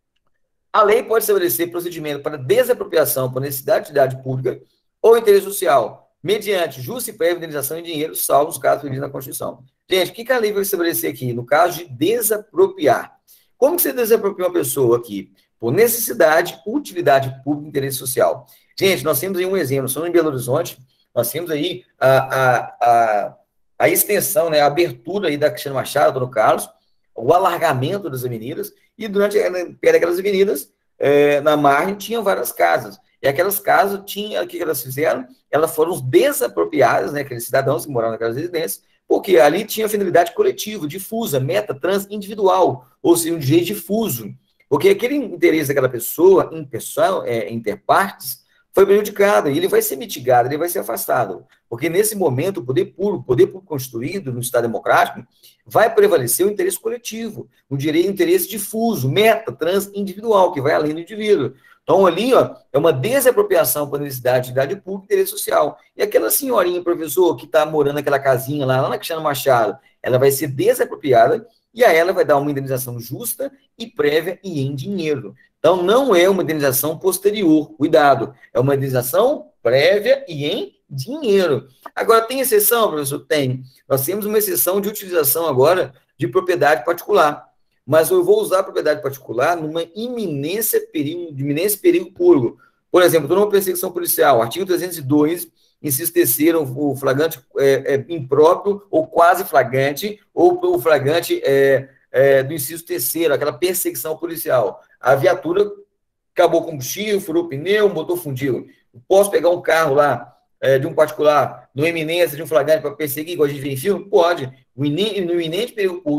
A lei pode estabelecer procedimento para desapropriação por necessidade de utilidade pública ou interesse social, mediante justa e prévia indenização em dinheiro, salvo os casos previstos na Constituição. Gente, o que a lei vai estabelecer aqui? No caso de desapropriar. Como que você desapropria uma pessoa aqui? Por necessidade, utilidade pública e interesse social. Gente, nós temos aí um exemplo, só em Belo Horizonte, nós temos aí a, a, a, a extensão, né, a abertura aí da Cristiano Machado, no Carlos, o alargamento das avenidas, e durante perto daquelas avenidas, é, na margem, tinham várias casas. E aquelas casas, tinha, o que elas fizeram? Elas foram desapropriadas, né, aqueles cidadãos que moravam naquelas residências, porque ali tinha finalidade coletiva, difusa, meta trans individual, ou seja, um direito difuso. Porque aquele interesse daquela pessoa, impessoal, é, interpartes, foi prejudicado, e ele vai ser mitigado, ele vai ser afastado. Porque nesse momento, o poder público, o poder público constituído no Estado democrático, vai prevalecer o interesse coletivo, o direito, o interesse difuso, meta trans individual, que vai além do indivíduo. Então, ali, ó, é uma desapropriação por necessidade de utilidade pública e interesse social. E aquela senhorinha, professor, que está morando naquela casinha lá, lá na Cristiano Machado, ela vai ser desapropriada e a ela vai dar uma indenização justa e prévia e em dinheiro. Então, não é uma indenização posterior, cuidado, é uma indenização prévia e em dinheiro. Agora, tem exceção, professor? Tem. Nós temos uma exceção de utilização agora de propriedade particular. Mas eu vou usar a propriedade particular numa iminência perigo, de iminência perigo público. Por exemplo, estou numa perseguição policial, artigo trezentos e dois, inciso terceiro, o flagrante é, é, impróprio ou quase flagrante, ou o flagrante é, é, do inciso terceiro, aquela perseguição policial. A viatura acabou o combustível, furou o pneu, o motor fundiu. Posso pegar um carro lá é, de um particular, numa iminência de um flagrante para perseguir, igual a gente vê em filme? Pode. No iminente perigo público,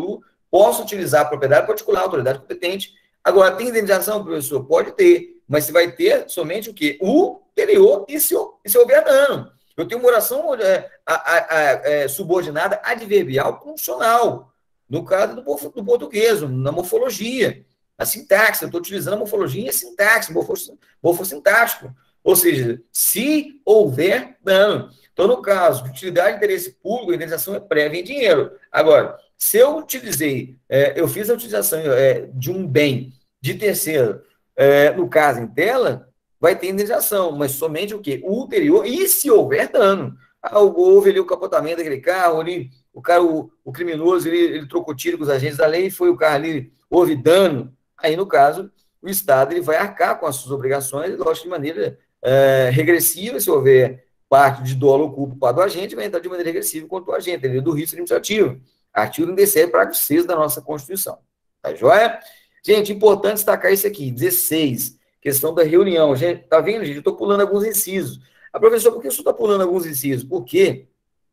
posso utilizar a propriedade particular, a autoridade competente. Agora, tem indenização, professor? Pode ter, mas você vai ter somente o quê? O ulterior e se, e se houver dano. Eu tenho uma oração é, a, a, a, é, subordinada adverbial funcional, no caso do, do português, na morfologia, a sintaxe. Eu estou utilizando a morfologia e a sintaxe, morfossintático. Ou seja, se houver dano. Então, no caso de utilidade de interesse público, a indenização é prévia em dinheiro. Agora, se eu utilizei, é, eu fiz a utilização é, de um bem de terceiro, é, no caso em tela, vai ter indenização, mas somente o quê? O ulterior, e se houver dano. Ah, houve ali o capotamento daquele carro, ali, o cara, o, o criminoso, ele, ele trocou tiro com os agentes da lei, foi o carro ali, houve dano. Aí, no caso, o Estado ele vai arcar com as suas obrigações, lógico, de maneira é, regressiva, se houver parte de dolo ou culpa para o agente, vai entrar de maneira regressiva contra o agente, ele é do risco administrativo. Artigo trinta e sete, parágrafo seis da nossa Constituição. Tá joia? Gente, importante destacar isso aqui, dezesseis, questão da reunião. Gente, tá vendo, gente? Eu estou pulando alguns incisos. Ah, professor, por que o senhor está pulando alguns incisos? Porque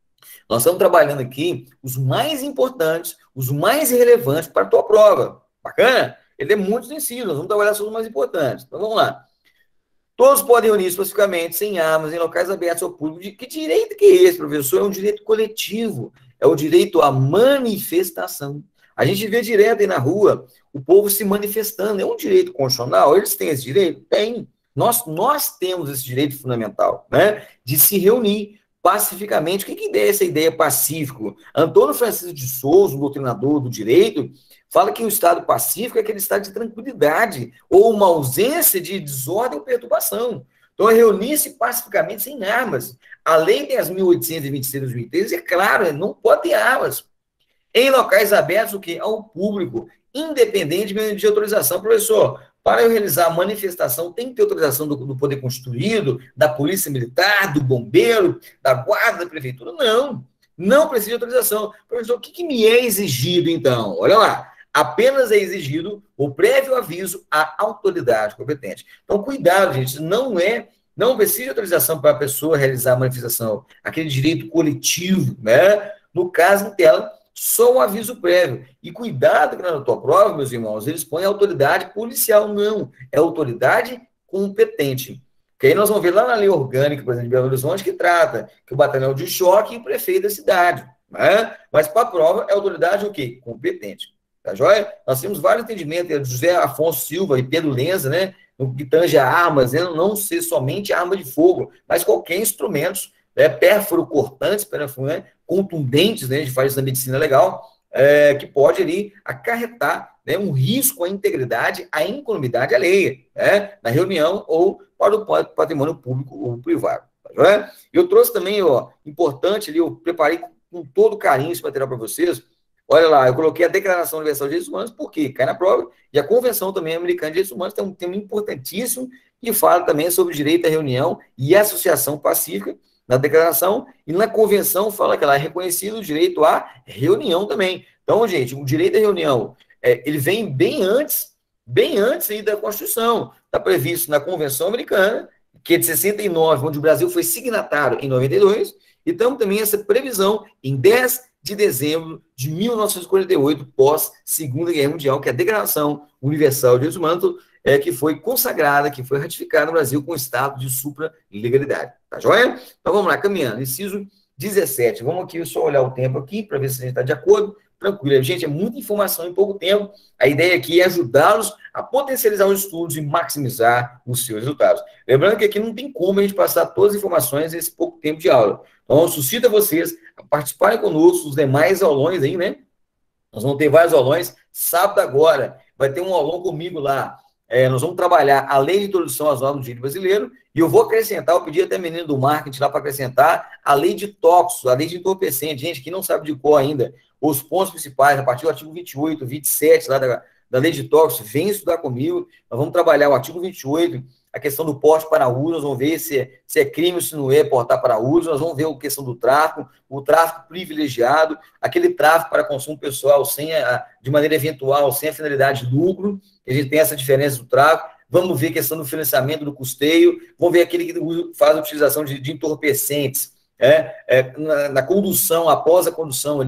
nós estamos trabalhando aqui os mais importantes, os mais relevantes para a tua prova. Bacana? Ele é muitos incisos, nós vamos trabalhar sobre os mais importantes. Então, vamos lá. Todos podem unir especificamente, sem armas, em locais abertos ao público. Que direito que é esse, professor? É um direito coletivo. É o direito à manifestação. A gente vê direto aí na rua o povo se manifestando. É um direito constitucional? Eles têm esse direito? Tem. Nós, nós temos esse direito fundamental, né? De se reunir pacificamente. O que, que é essa ideia pacífico? Antônio Francisco de Souza, um doutrinador do direito, fala que o estado pacífico é aquele estado de tranquilidade ou uma ausência de desordem ou perturbação. Então, é reunir-se pacificamente sem armas. A lei dez mil oitocentos e vinte e seis de dois mil e treze é claro, não pode ter armas. Em locais abertos, o quê? Ao público, independente de autorização. Professor, para eu realizar a manifestação, tem que ter autorização do, do Poder Constituído, da Polícia Militar, do Bombeiro, da Guarda, da Prefeitura? Não, não precisa de autorização. Professor, o que, que me é exigido, então? Olha lá. Apenas é exigido o prévio aviso à autoridade competente. Então, cuidado, gente, não é, não precisa de autorização para a pessoa realizar a manifestação, aquele direito coletivo, né? No caso, em tela, só um aviso prévio. E cuidado que na tua prova, meus irmãos, eles põem autoridade policial, não, é autoridade competente. Que aí nós vamos ver lá na lei orgânica, por exemplo, de Belo Horizonte, que trata que o batalhão de choque e o prefeito da cidade, né? Mas para a prova é autoridade o quê? Competente. Tá joia? Nós temos vários entendimentos, José Afonso Silva e Pedro Lenza, né? No que tange a armas, né? Não ser somente arma de fogo, mas qualquer instrumento, né? Pérfuro, cortantes, né? Contundentes, né? A gente faz isso na medicina legal, é, que pode ali acarretar, né? Um risco à integridade, à incolumidade alheia, né? Na reunião ou para o patrimônio público ou privado. Tá joia? Eu trouxe também, ó, importante ali, eu preparei com todo carinho esse material para vocês. Olha lá, eu coloquei a Declaração Universal de Direitos Humanos, porque cai na prova, e a Convenção também Americana de Direitos Humanos tem um tema importantíssimo que fala também sobre o direito à reunião e associação pacífica na declaração, e na Convenção fala que ela é reconhecido o direito à reunião também. Então, gente, o direito à reunião, é, ele vem bem antes, bem antes aí da Constituição. Está previsto na Convenção Americana, que é de sessenta e nove, onde o Brasil foi signatário em noventa e dois, e temos também essa previsão em dez de dezembro de mil novecentos e quarenta e oito, pós-Segunda Guerra Mundial, que é a Declaração Universal de Direitos Humanos, é, que foi consagrada, que foi ratificada no Brasil com o status de supra-legalidade. Tá joia? Então vamos lá, caminhando. Inciso dezessete. Vamos aqui só olhar o tempo aqui, para ver se a gente está de acordo. Tranquilo, gente, é muita informação em pouco tempo. A ideia aqui é ajudá-los a potencializar os estudos e maximizar os seus resultados. Lembrando que aqui não tem como a gente passar todas as informações nesse pouco tempo de aula. Então, eu suscito a vocês a participarem conosco, os demais aulões aí, né? Nós vamos ter vários aulões. Sábado agora vai ter um aulão comigo lá. É, nós vamos trabalhar a lei de introdução às normas do direito brasileiro, e eu vou acrescentar, eu pedi até a menina do marketing lá para acrescentar a lei de tóxicos, a lei de entorpecente. Gente, que não sabe de cor ainda, os pontos principais, a partir do artigo vinte e oito, vinte e sete, lá da, da lei de tóxicos, vem estudar comigo. Nós vamos trabalhar o artigo vinte e oito, a questão do porte para uso, nós vamos ver se é, se é crime ou se não é portar para uso, nós vamos ver a questão do tráfico, o tráfico privilegiado, aquele tráfico para consumo pessoal sem a, de maneira eventual, sem a finalidade de lucro, que a gente tem essa diferença do tráfico. Vamos ver a questão do financiamento do custeio, vamos ver aquele que faz a utilização de, de entorpecentes, é, é, na, na condução, após a condução ali,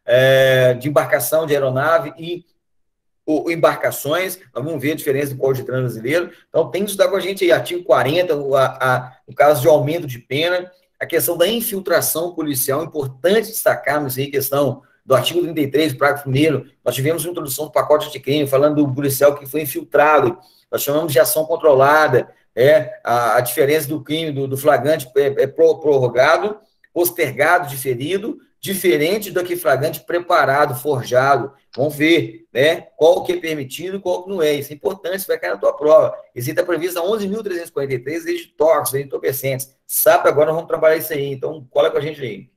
é, de embarcação, de aeronave e ou, embarcações. Nós vamos ver a diferença do Código de Trânsito brasileiro. Então, tem que estudar com a gente aí, artigo quarenta, a, a, o caso de aumento de pena, a questão da infiltração policial, importante destacarmos aí a questão do artigo trinta e três, parágrafo primeiro, nós tivemos uma introdução do pacote de crime, falando do policial que foi infiltrado, nós chamamos de ação controlada, é, a, a diferença do crime, do, do flagrante é, é prorrogado, postergado, diferido, diferente do que flagrante preparado, forjado. Vamos ver, né, qual que é permitido e qual que não é. Isso é importante, isso vai cair na tua prova. Isso está previsto a onze mil trezentos e quarenta e três, leis de tóxicos, leis de entorpecentes. Sabe, agora nós vamos trabalhar isso aí. Então, cola com a gente aí.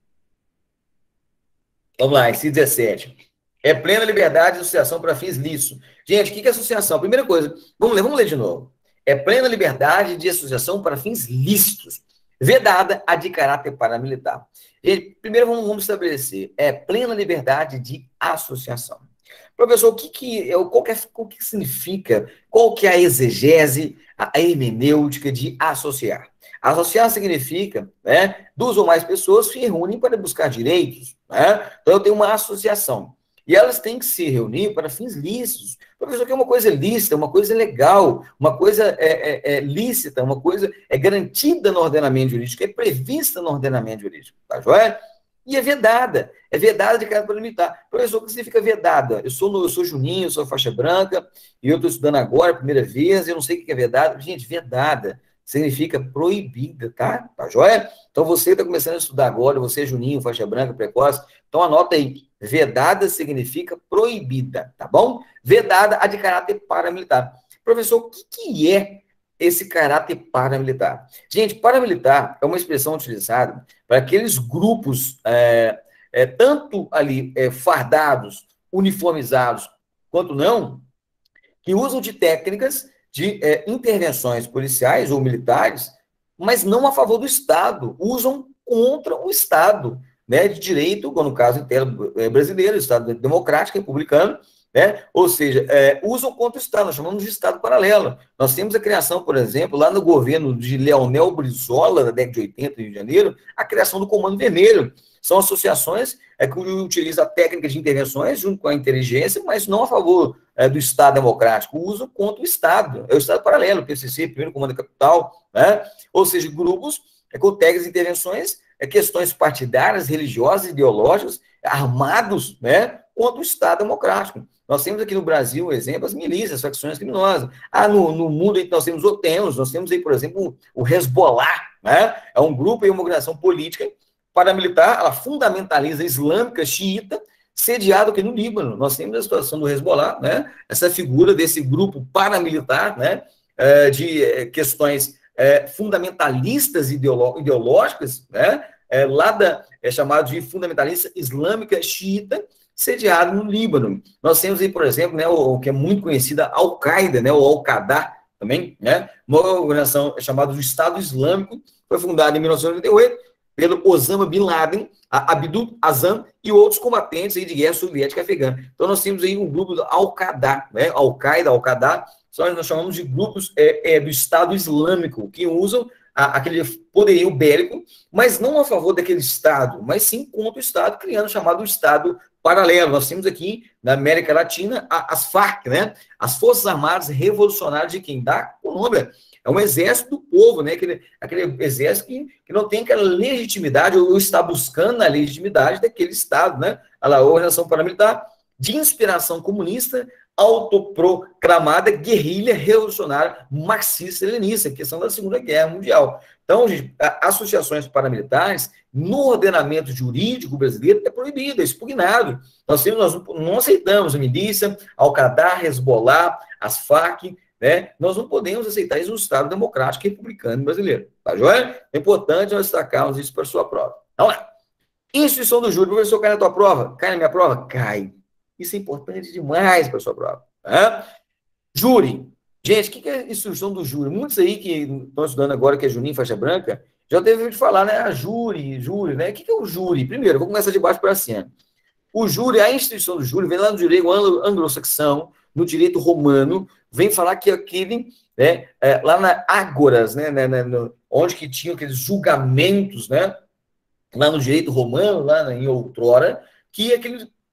Vamos lá, inciso dezessete. É plena liberdade de associação para fins lícitos. Gente, o que é associação? Primeira coisa, vamos ler, vamos ler de novo. É plena liberdade de associação para fins lícitos, vedada a de caráter paramilitar. Gente, primeiro vamos, vamos estabelecer, é plena liberdade de associação. Professor, o que, que, qual que, é, o que significa, qual que é a exegese, a hermenêutica de associar? Associar significa, né, duas ou mais pessoas se reúnem para buscar direitos, né? Então eu tenho uma associação. E elas têm que se reunir para fins lícitos. Professor, que é uma coisa lícita, uma coisa legal, uma coisa é, é, é lícita, uma coisa é garantida no ordenamento jurídico, é prevista no ordenamento jurídico, tá joia? E é vedada, é vedada de caráter limitar. Professor, o que significa vedada? Eu sou, no, eu sou Juninho, eu sou faixa branca, e eu estou estudando agora, primeira vez, eu não sei o que é vedada. Gente, vedada significa proibida, tá? Tá joia? Então, você está começando a estudar agora, você é Juninho, faixa branca, precoce, então anota aí. Vedada significa proibida, tá bom? Vedada a de caráter paramilitar. Professor, o que, que é esse caráter paramilitar? Gente, paramilitar é uma expressão utilizada para aqueles grupos, é, é, tanto ali é, fardados, uniformizados, quanto não, que usam de técnicas de é, intervenções policiais ou militares, mas não a favor do Estado, usam contra o Estado, né, de direito, no caso interno brasileiro, Estado democrático, republicano, né, ou seja, é, usam contra o Estado, nós chamamos de Estado paralelo. Nós temos a criação, por exemplo, lá no governo de Leonel Brizola, na década de oitenta, no Rio de Janeiro, a criação do Comando Vermelho. São associações é, que utilizam a técnica de intervenções junto com a inteligência, mas não a favor é, do Estado democrático, usam contra o Estado, é o Estado paralelo, P C C, Primeiro Comando da Capital, né, ou seja, grupos é, com técnicas de intervenções, é, questões partidárias, religiosas, ideológicas, armados, né, contra o Estado democrático. Nós temos aqui no Brasil, um exemplo, as milícias, as facções criminosas. Ah, no, no mundo aí nós temos, temos, nós temos aí, por exemplo, o Hezbollah, né? É um grupo e uma organização política paramilitar, ela fundamentaliza islâmica, xiita, sediado aqui no Líbano. Nós temos a situação do Hezbollah, né? Essa figura desse grupo paramilitar, né? É, de é, questões é, fundamentalistas ideoló ideológicas, né? É, lá da, é chamado de fundamentalista islâmica xiita, sediado no Líbano. Nós temos aí, por exemplo, né, o, o que é muito conhecida, Al-Qaeda, né, o Al-Qaeda também, né, uma organização chamada do Estado Islâmico, foi fundada em mil novecentos e noventa e oito pelo Osama Bin Laden, Abdul Azam e outros combatentes aí de guerra soviética afegã. Então nós temos aí um grupo do Al-Qaeda, né, Al-Qaeda, Al-Qaeda, nós chamamos de grupos é, é, do Estado Islâmico, que usam a, aquele poderio bélico, mas não a favor daquele Estado, mas sim contra o Estado, criando o chamado Estado paralelo. Nós temos aqui, na América Latina, a, as Farc, né? As Forças Armadas Revolucionárias de quem? Da Colômbia. É um exército do povo, né? Aquele, aquele exército que, que não tem aquela legitimidade, ou está buscando a legitimidade daquele Estado, né? A organização paramilitar de inspiração comunista, autoproclamada guerrilha revolucionária marxista-leninista, questão da Segunda Guerra Mundial. Então, gente, associações paramilitares, no ordenamento jurídico brasileiro, é proibido, é expugnado. Nós, temos, nós não aceitamos a milícia, Al-Qaeda, Hezbollah, as Farc, né? Nós não podemos aceitar isso no Estado democrático e republicano brasileiro. Tá joia? É importante nós destacarmos isso para a sua prova. Vamos lá. Instituição do júri. Professor, cai na tua prova? Cai na minha prova? Cai. Isso é importante demais para a sua prova. Tá? Júri. Gente, o que é a instituição do júri? Muitos aí que estão estudando agora, que é Juninho, faixa branca, já teve ouvido falar, né? A júri, júri, né? O que é o júri? Primeiro, vou começar de baixo para cima. O júri, a instituição do júri, vem lá no direito anglo-saxão, no direito romano, vem falar que aquele, né, é, lá na Ágoras, né, né, né, no, onde que tinham aqueles julgamentos, né? Lá no direito romano, lá em outrora, que aquele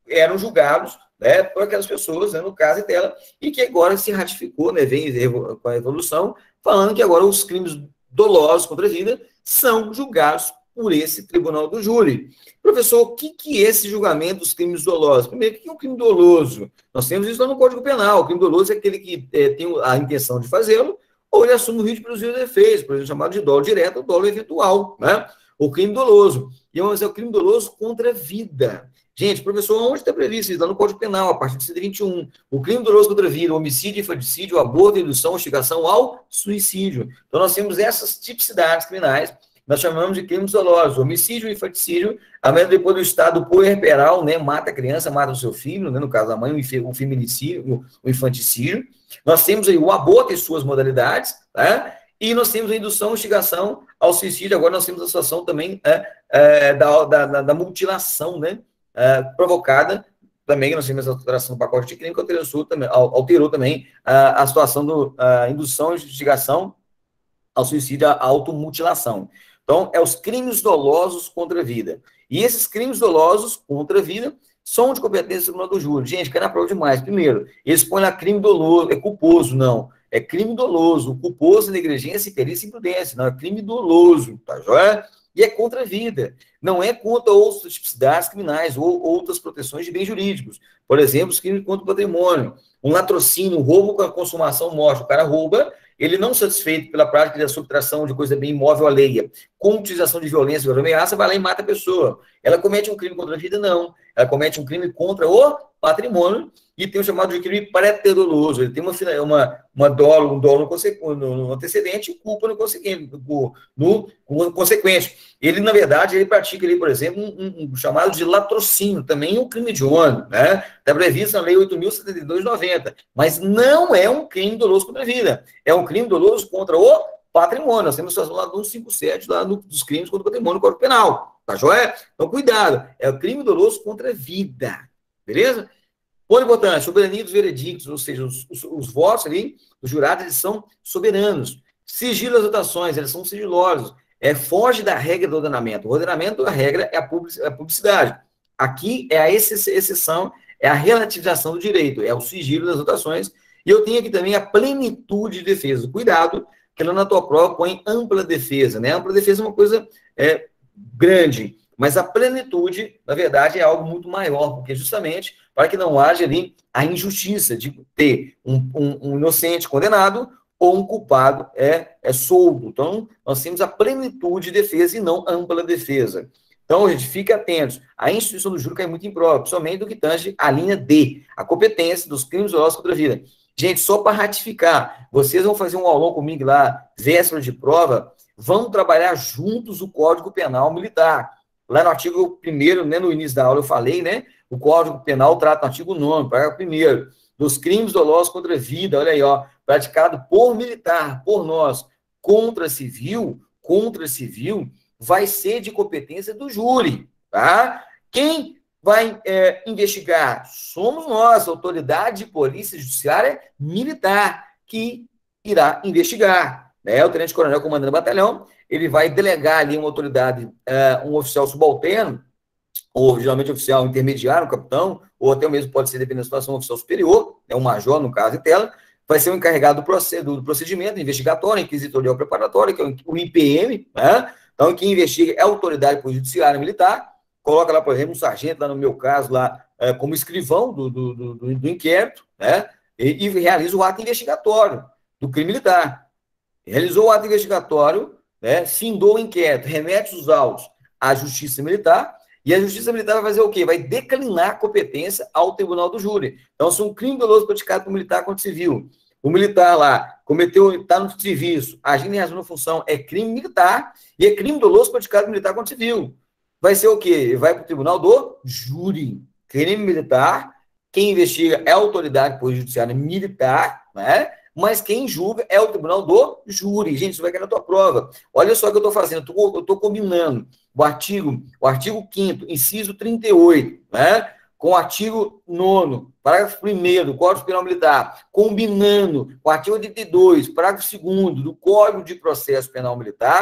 eram julgados, né, por aquelas pessoas, né, no caso dela, e que agora se ratificou, né, vem com a evolução, falando que agora os crimes dolosos contra a vida são julgados por esse tribunal do júri. Professor, o que, que é esse julgamento dos crimes dolosos? Primeiro, o que é um crime doloso? Nós temos isso lá no Código Penal. O crime doloso é aquele que é, tem a intenção de fazê-lo, ou ele assume o risco de produzir os efeitos, por exemplo, chamado de dolo direto ou dolo eventual, né? O crime doloso. E vamos dizer, o crime doloso contra a vida. Gente, professor, onde está previsto isso? Lá no Código Penal, a partir do cento e vinte e um. O crime doloso contra a vida, o homicídio, infanticídio, o aborto, a indução, a instigação ao suicídio. Então, nós temos essas tipicidades criminais, nós chamamos de crimes dolosos. O homicídio, o infanticídio, a menos depois do estado puerperal, né, mata a criança, mata o seu filho, né, no caso da mãe, o feminicídio, o infanticídio. Nós temos aí o aborto e suas modalidades, tá? E nós temos a indução, instigação ao suicídio. Agora nós temos a situação também é, é, da, da, da mutilação, né, é, provocada. Também nós temos a alteração do pacote de crime que alterou também, alterou também a, a situação da indução e instigação ao suicídio, à automutilação. Então, é os crimes dolosos contra a vida. E esses crimes dolosos contra a vida são de competência do Tribunal do Júri. Gente, quer na prova demais. Primeiro, eles põem lá crime doloso, é culposo, não. É crime doloso. O culposo, negligência, perícia e imprudência. Não, é crime doloso, tá joia? E é contra a vida. Não é contra outras tipicidades criminais ou outras proteções de bens jurídicos. Por exemplo, os crimes contra o patrimônio. Um latrocínio, um roubo com a consumação morte. O cara rouba, ele não satisfeito pela prática da subtração de coisa bem imóvel alheia, com utilização de violência ou ameaça, vai lá e mata a pessoa. Ela comete um crime contra a vida? Não. Ela comete um crime contra o patrimônio e tem o chamado de crime pré-doloso. Ele tem uma, uma, uma dolo, um dolo no, no antecedente e culpa no consequente. No, no, no consequente. Ele, na verdade, ele pratica, ele, por exemplo, um, um, um chamado de latrocínio, também um crime de ônibus, né? Está previsto na Lei oito mil setenta e dois de noventa, mas não é um crime doloso contra a vida. É um crime doloso contra o patrimônio. Nós temos a situação lá do cento e cinquenta e sete, lá no, dos crimes contra o patrimônio do Código Penal. Tá joia? Então, cuidado. É o crime doloso contra a vida. Beleza? Ponto importante, soberania dos veredictos, ou seja, os, os, os votos ali, os jurados, eles são soberanos. Sigilo das votações, eles são sigilosos. É, foge da regra do ordenamento. O ordenamento, a regra é a publicidade. Aqui é a exceção, é a relativização do direito, é o sigilo das votações. E eu tenho aqui também a plenitude de defesa. Cuidado, que lá na tua prova põe ampla defesa, né? Ampla defesa é uma coisa é, grande, mas a plenitude, na verdade, é algo muito maior, porque justamente para que não haja ali a injustiça de ter um, um, um inocente condenado ou um culpado é, é solto. Então, nós temos a plenitude de defesa e não ampla defesa. Então, gente, fique atentos. A instituição do júri cai muito em prova, principalmente do que tange a linha D, a competência dos crimes dolosos contra a vida. Gente, só para ratificar, vocês vão fazer um aulão comigo lá, véspera de prova, vamos trabalhar juntos o Código Penal Militar. Lá no artigo primeiro, né, no início da aula eu falei, né, o Código Penal trata no artigo nono, parágrafo primeiro, dos crimes dolosos contra a vida, olha aí, ó, praticado por militar, por nós, contra civil, contra civil, vai ser de competência do júri, tá? Quem vai é, investigar? Somos nós, autoridade de polícia judiciária militar, que irá investigar, né? O tenente-coronel comandando o batalhão, ele vai delegar ali uma autoridade, é, um oficial subalterno, ou geralmente oficial intermediário, um capitão, ou até mesmo pode ser, dependendo da situação, um oficial superior, é um major, no caso de tela, vai ser o encarregado do procedimento investigatório, inquisitorial preparatório, que é o I P M, né? Então, quem investiga é a autoridade judiciária militar, coloca lá, por exemplo, um sargento, lá no meu caso, lá é, como escrivão do, do, do, do inquérito, né? E, e realiza o ato investigatório do crime militar. Realizou o ato investigatório, né? Findou o inquérito, remete os autos à Justiça Militar, e a Justiça Militar vai fazer o quê? Vai declinar a competência ao Tribunal do Júri. Então, se um crime doloso praticado por militar contra civil, o militar lá cometeu, está no serviço, agindo em razão da função, é crime militar, e é crime doloso praticado por militar contra civil. Vai ser o quê? Vai para o Tribunal do Júri. Crime militar, quem investiga é a autoridade judiciária militar, né? Mas quem julga é o Tribunal do Júri. Gente, isso vai cair na tua prova. Olha só o que eu estou fazendo, eu estou combinando o artigo, o artigo quinto, inciso trinta e oito, né? Com o artigo nono, parágrafo primeiro do Código Penal Militar, combinando com o artigo oitenta e dois, parágrafo segundo do Código de Processo Penal Militar,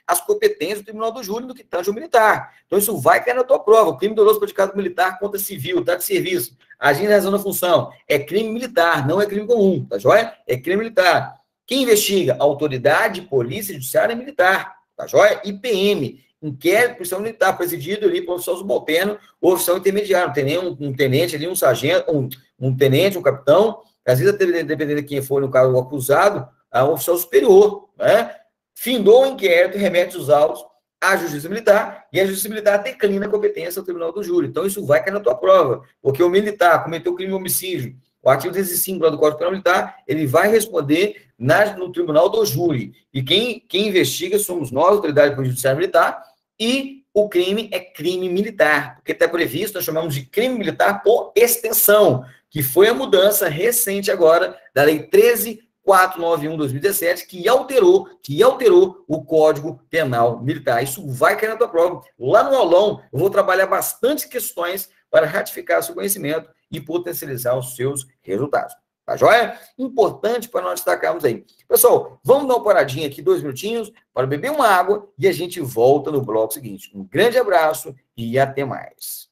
as competências do Tribunal do Júri no que tange o militar. Então, isso vai cair na tua prova. O crime doloso praticado por militar contra civil, tá de serviço, agindo em razão da função. É crime militar, não é crime comum, tá joia? É crime militar. Quem investiga? Autoridade, polícia, judiciária militar, tá joia? I P M, inquérito policial militar, presidido ali por um oficial subalterno ou oficial intermediário. Tem nem um, um tenente ali, um sargento, um, um tenente, um capitão, às vezes, dependendo de quem for, no caso, o acusado, a um oficial superior, né? Findou o inquérito e remete os autos à Justiça Militar, e a Justiça Militar declina a competência ao Tribunal do Júri. Então, isso vai cair na tua prova, porque o militar cometeu crime de homicídio, o artigo trezentos e cinco lá do Código Penal Militar, ele vai responder na, no Tribunal do Júri. E quem, quem investiga somos nós, Autoridade Judiciária Militar, e o crime é crime militar, porque está previsto, nós chamamos de crime militar por extensão, que foi a mudança recente agora da Lei treze mil quatrocentos e noventa e um de dois mil e dezessete, que alterou, que alterou o Código Penal Militar. Isso vai cair na tua prova. Lá no aulão, eu vou trabalhar bastante questões para ratificar seu conhecimento e potencializar os seus resultados. Tá joia? Importante para nós destacarmos aí. Pessoal, vamos dar uma paradinha aqui, dois minutinhos, para beber uma água e a gente volta no bloco seguinte. Um grande abraço e até mais.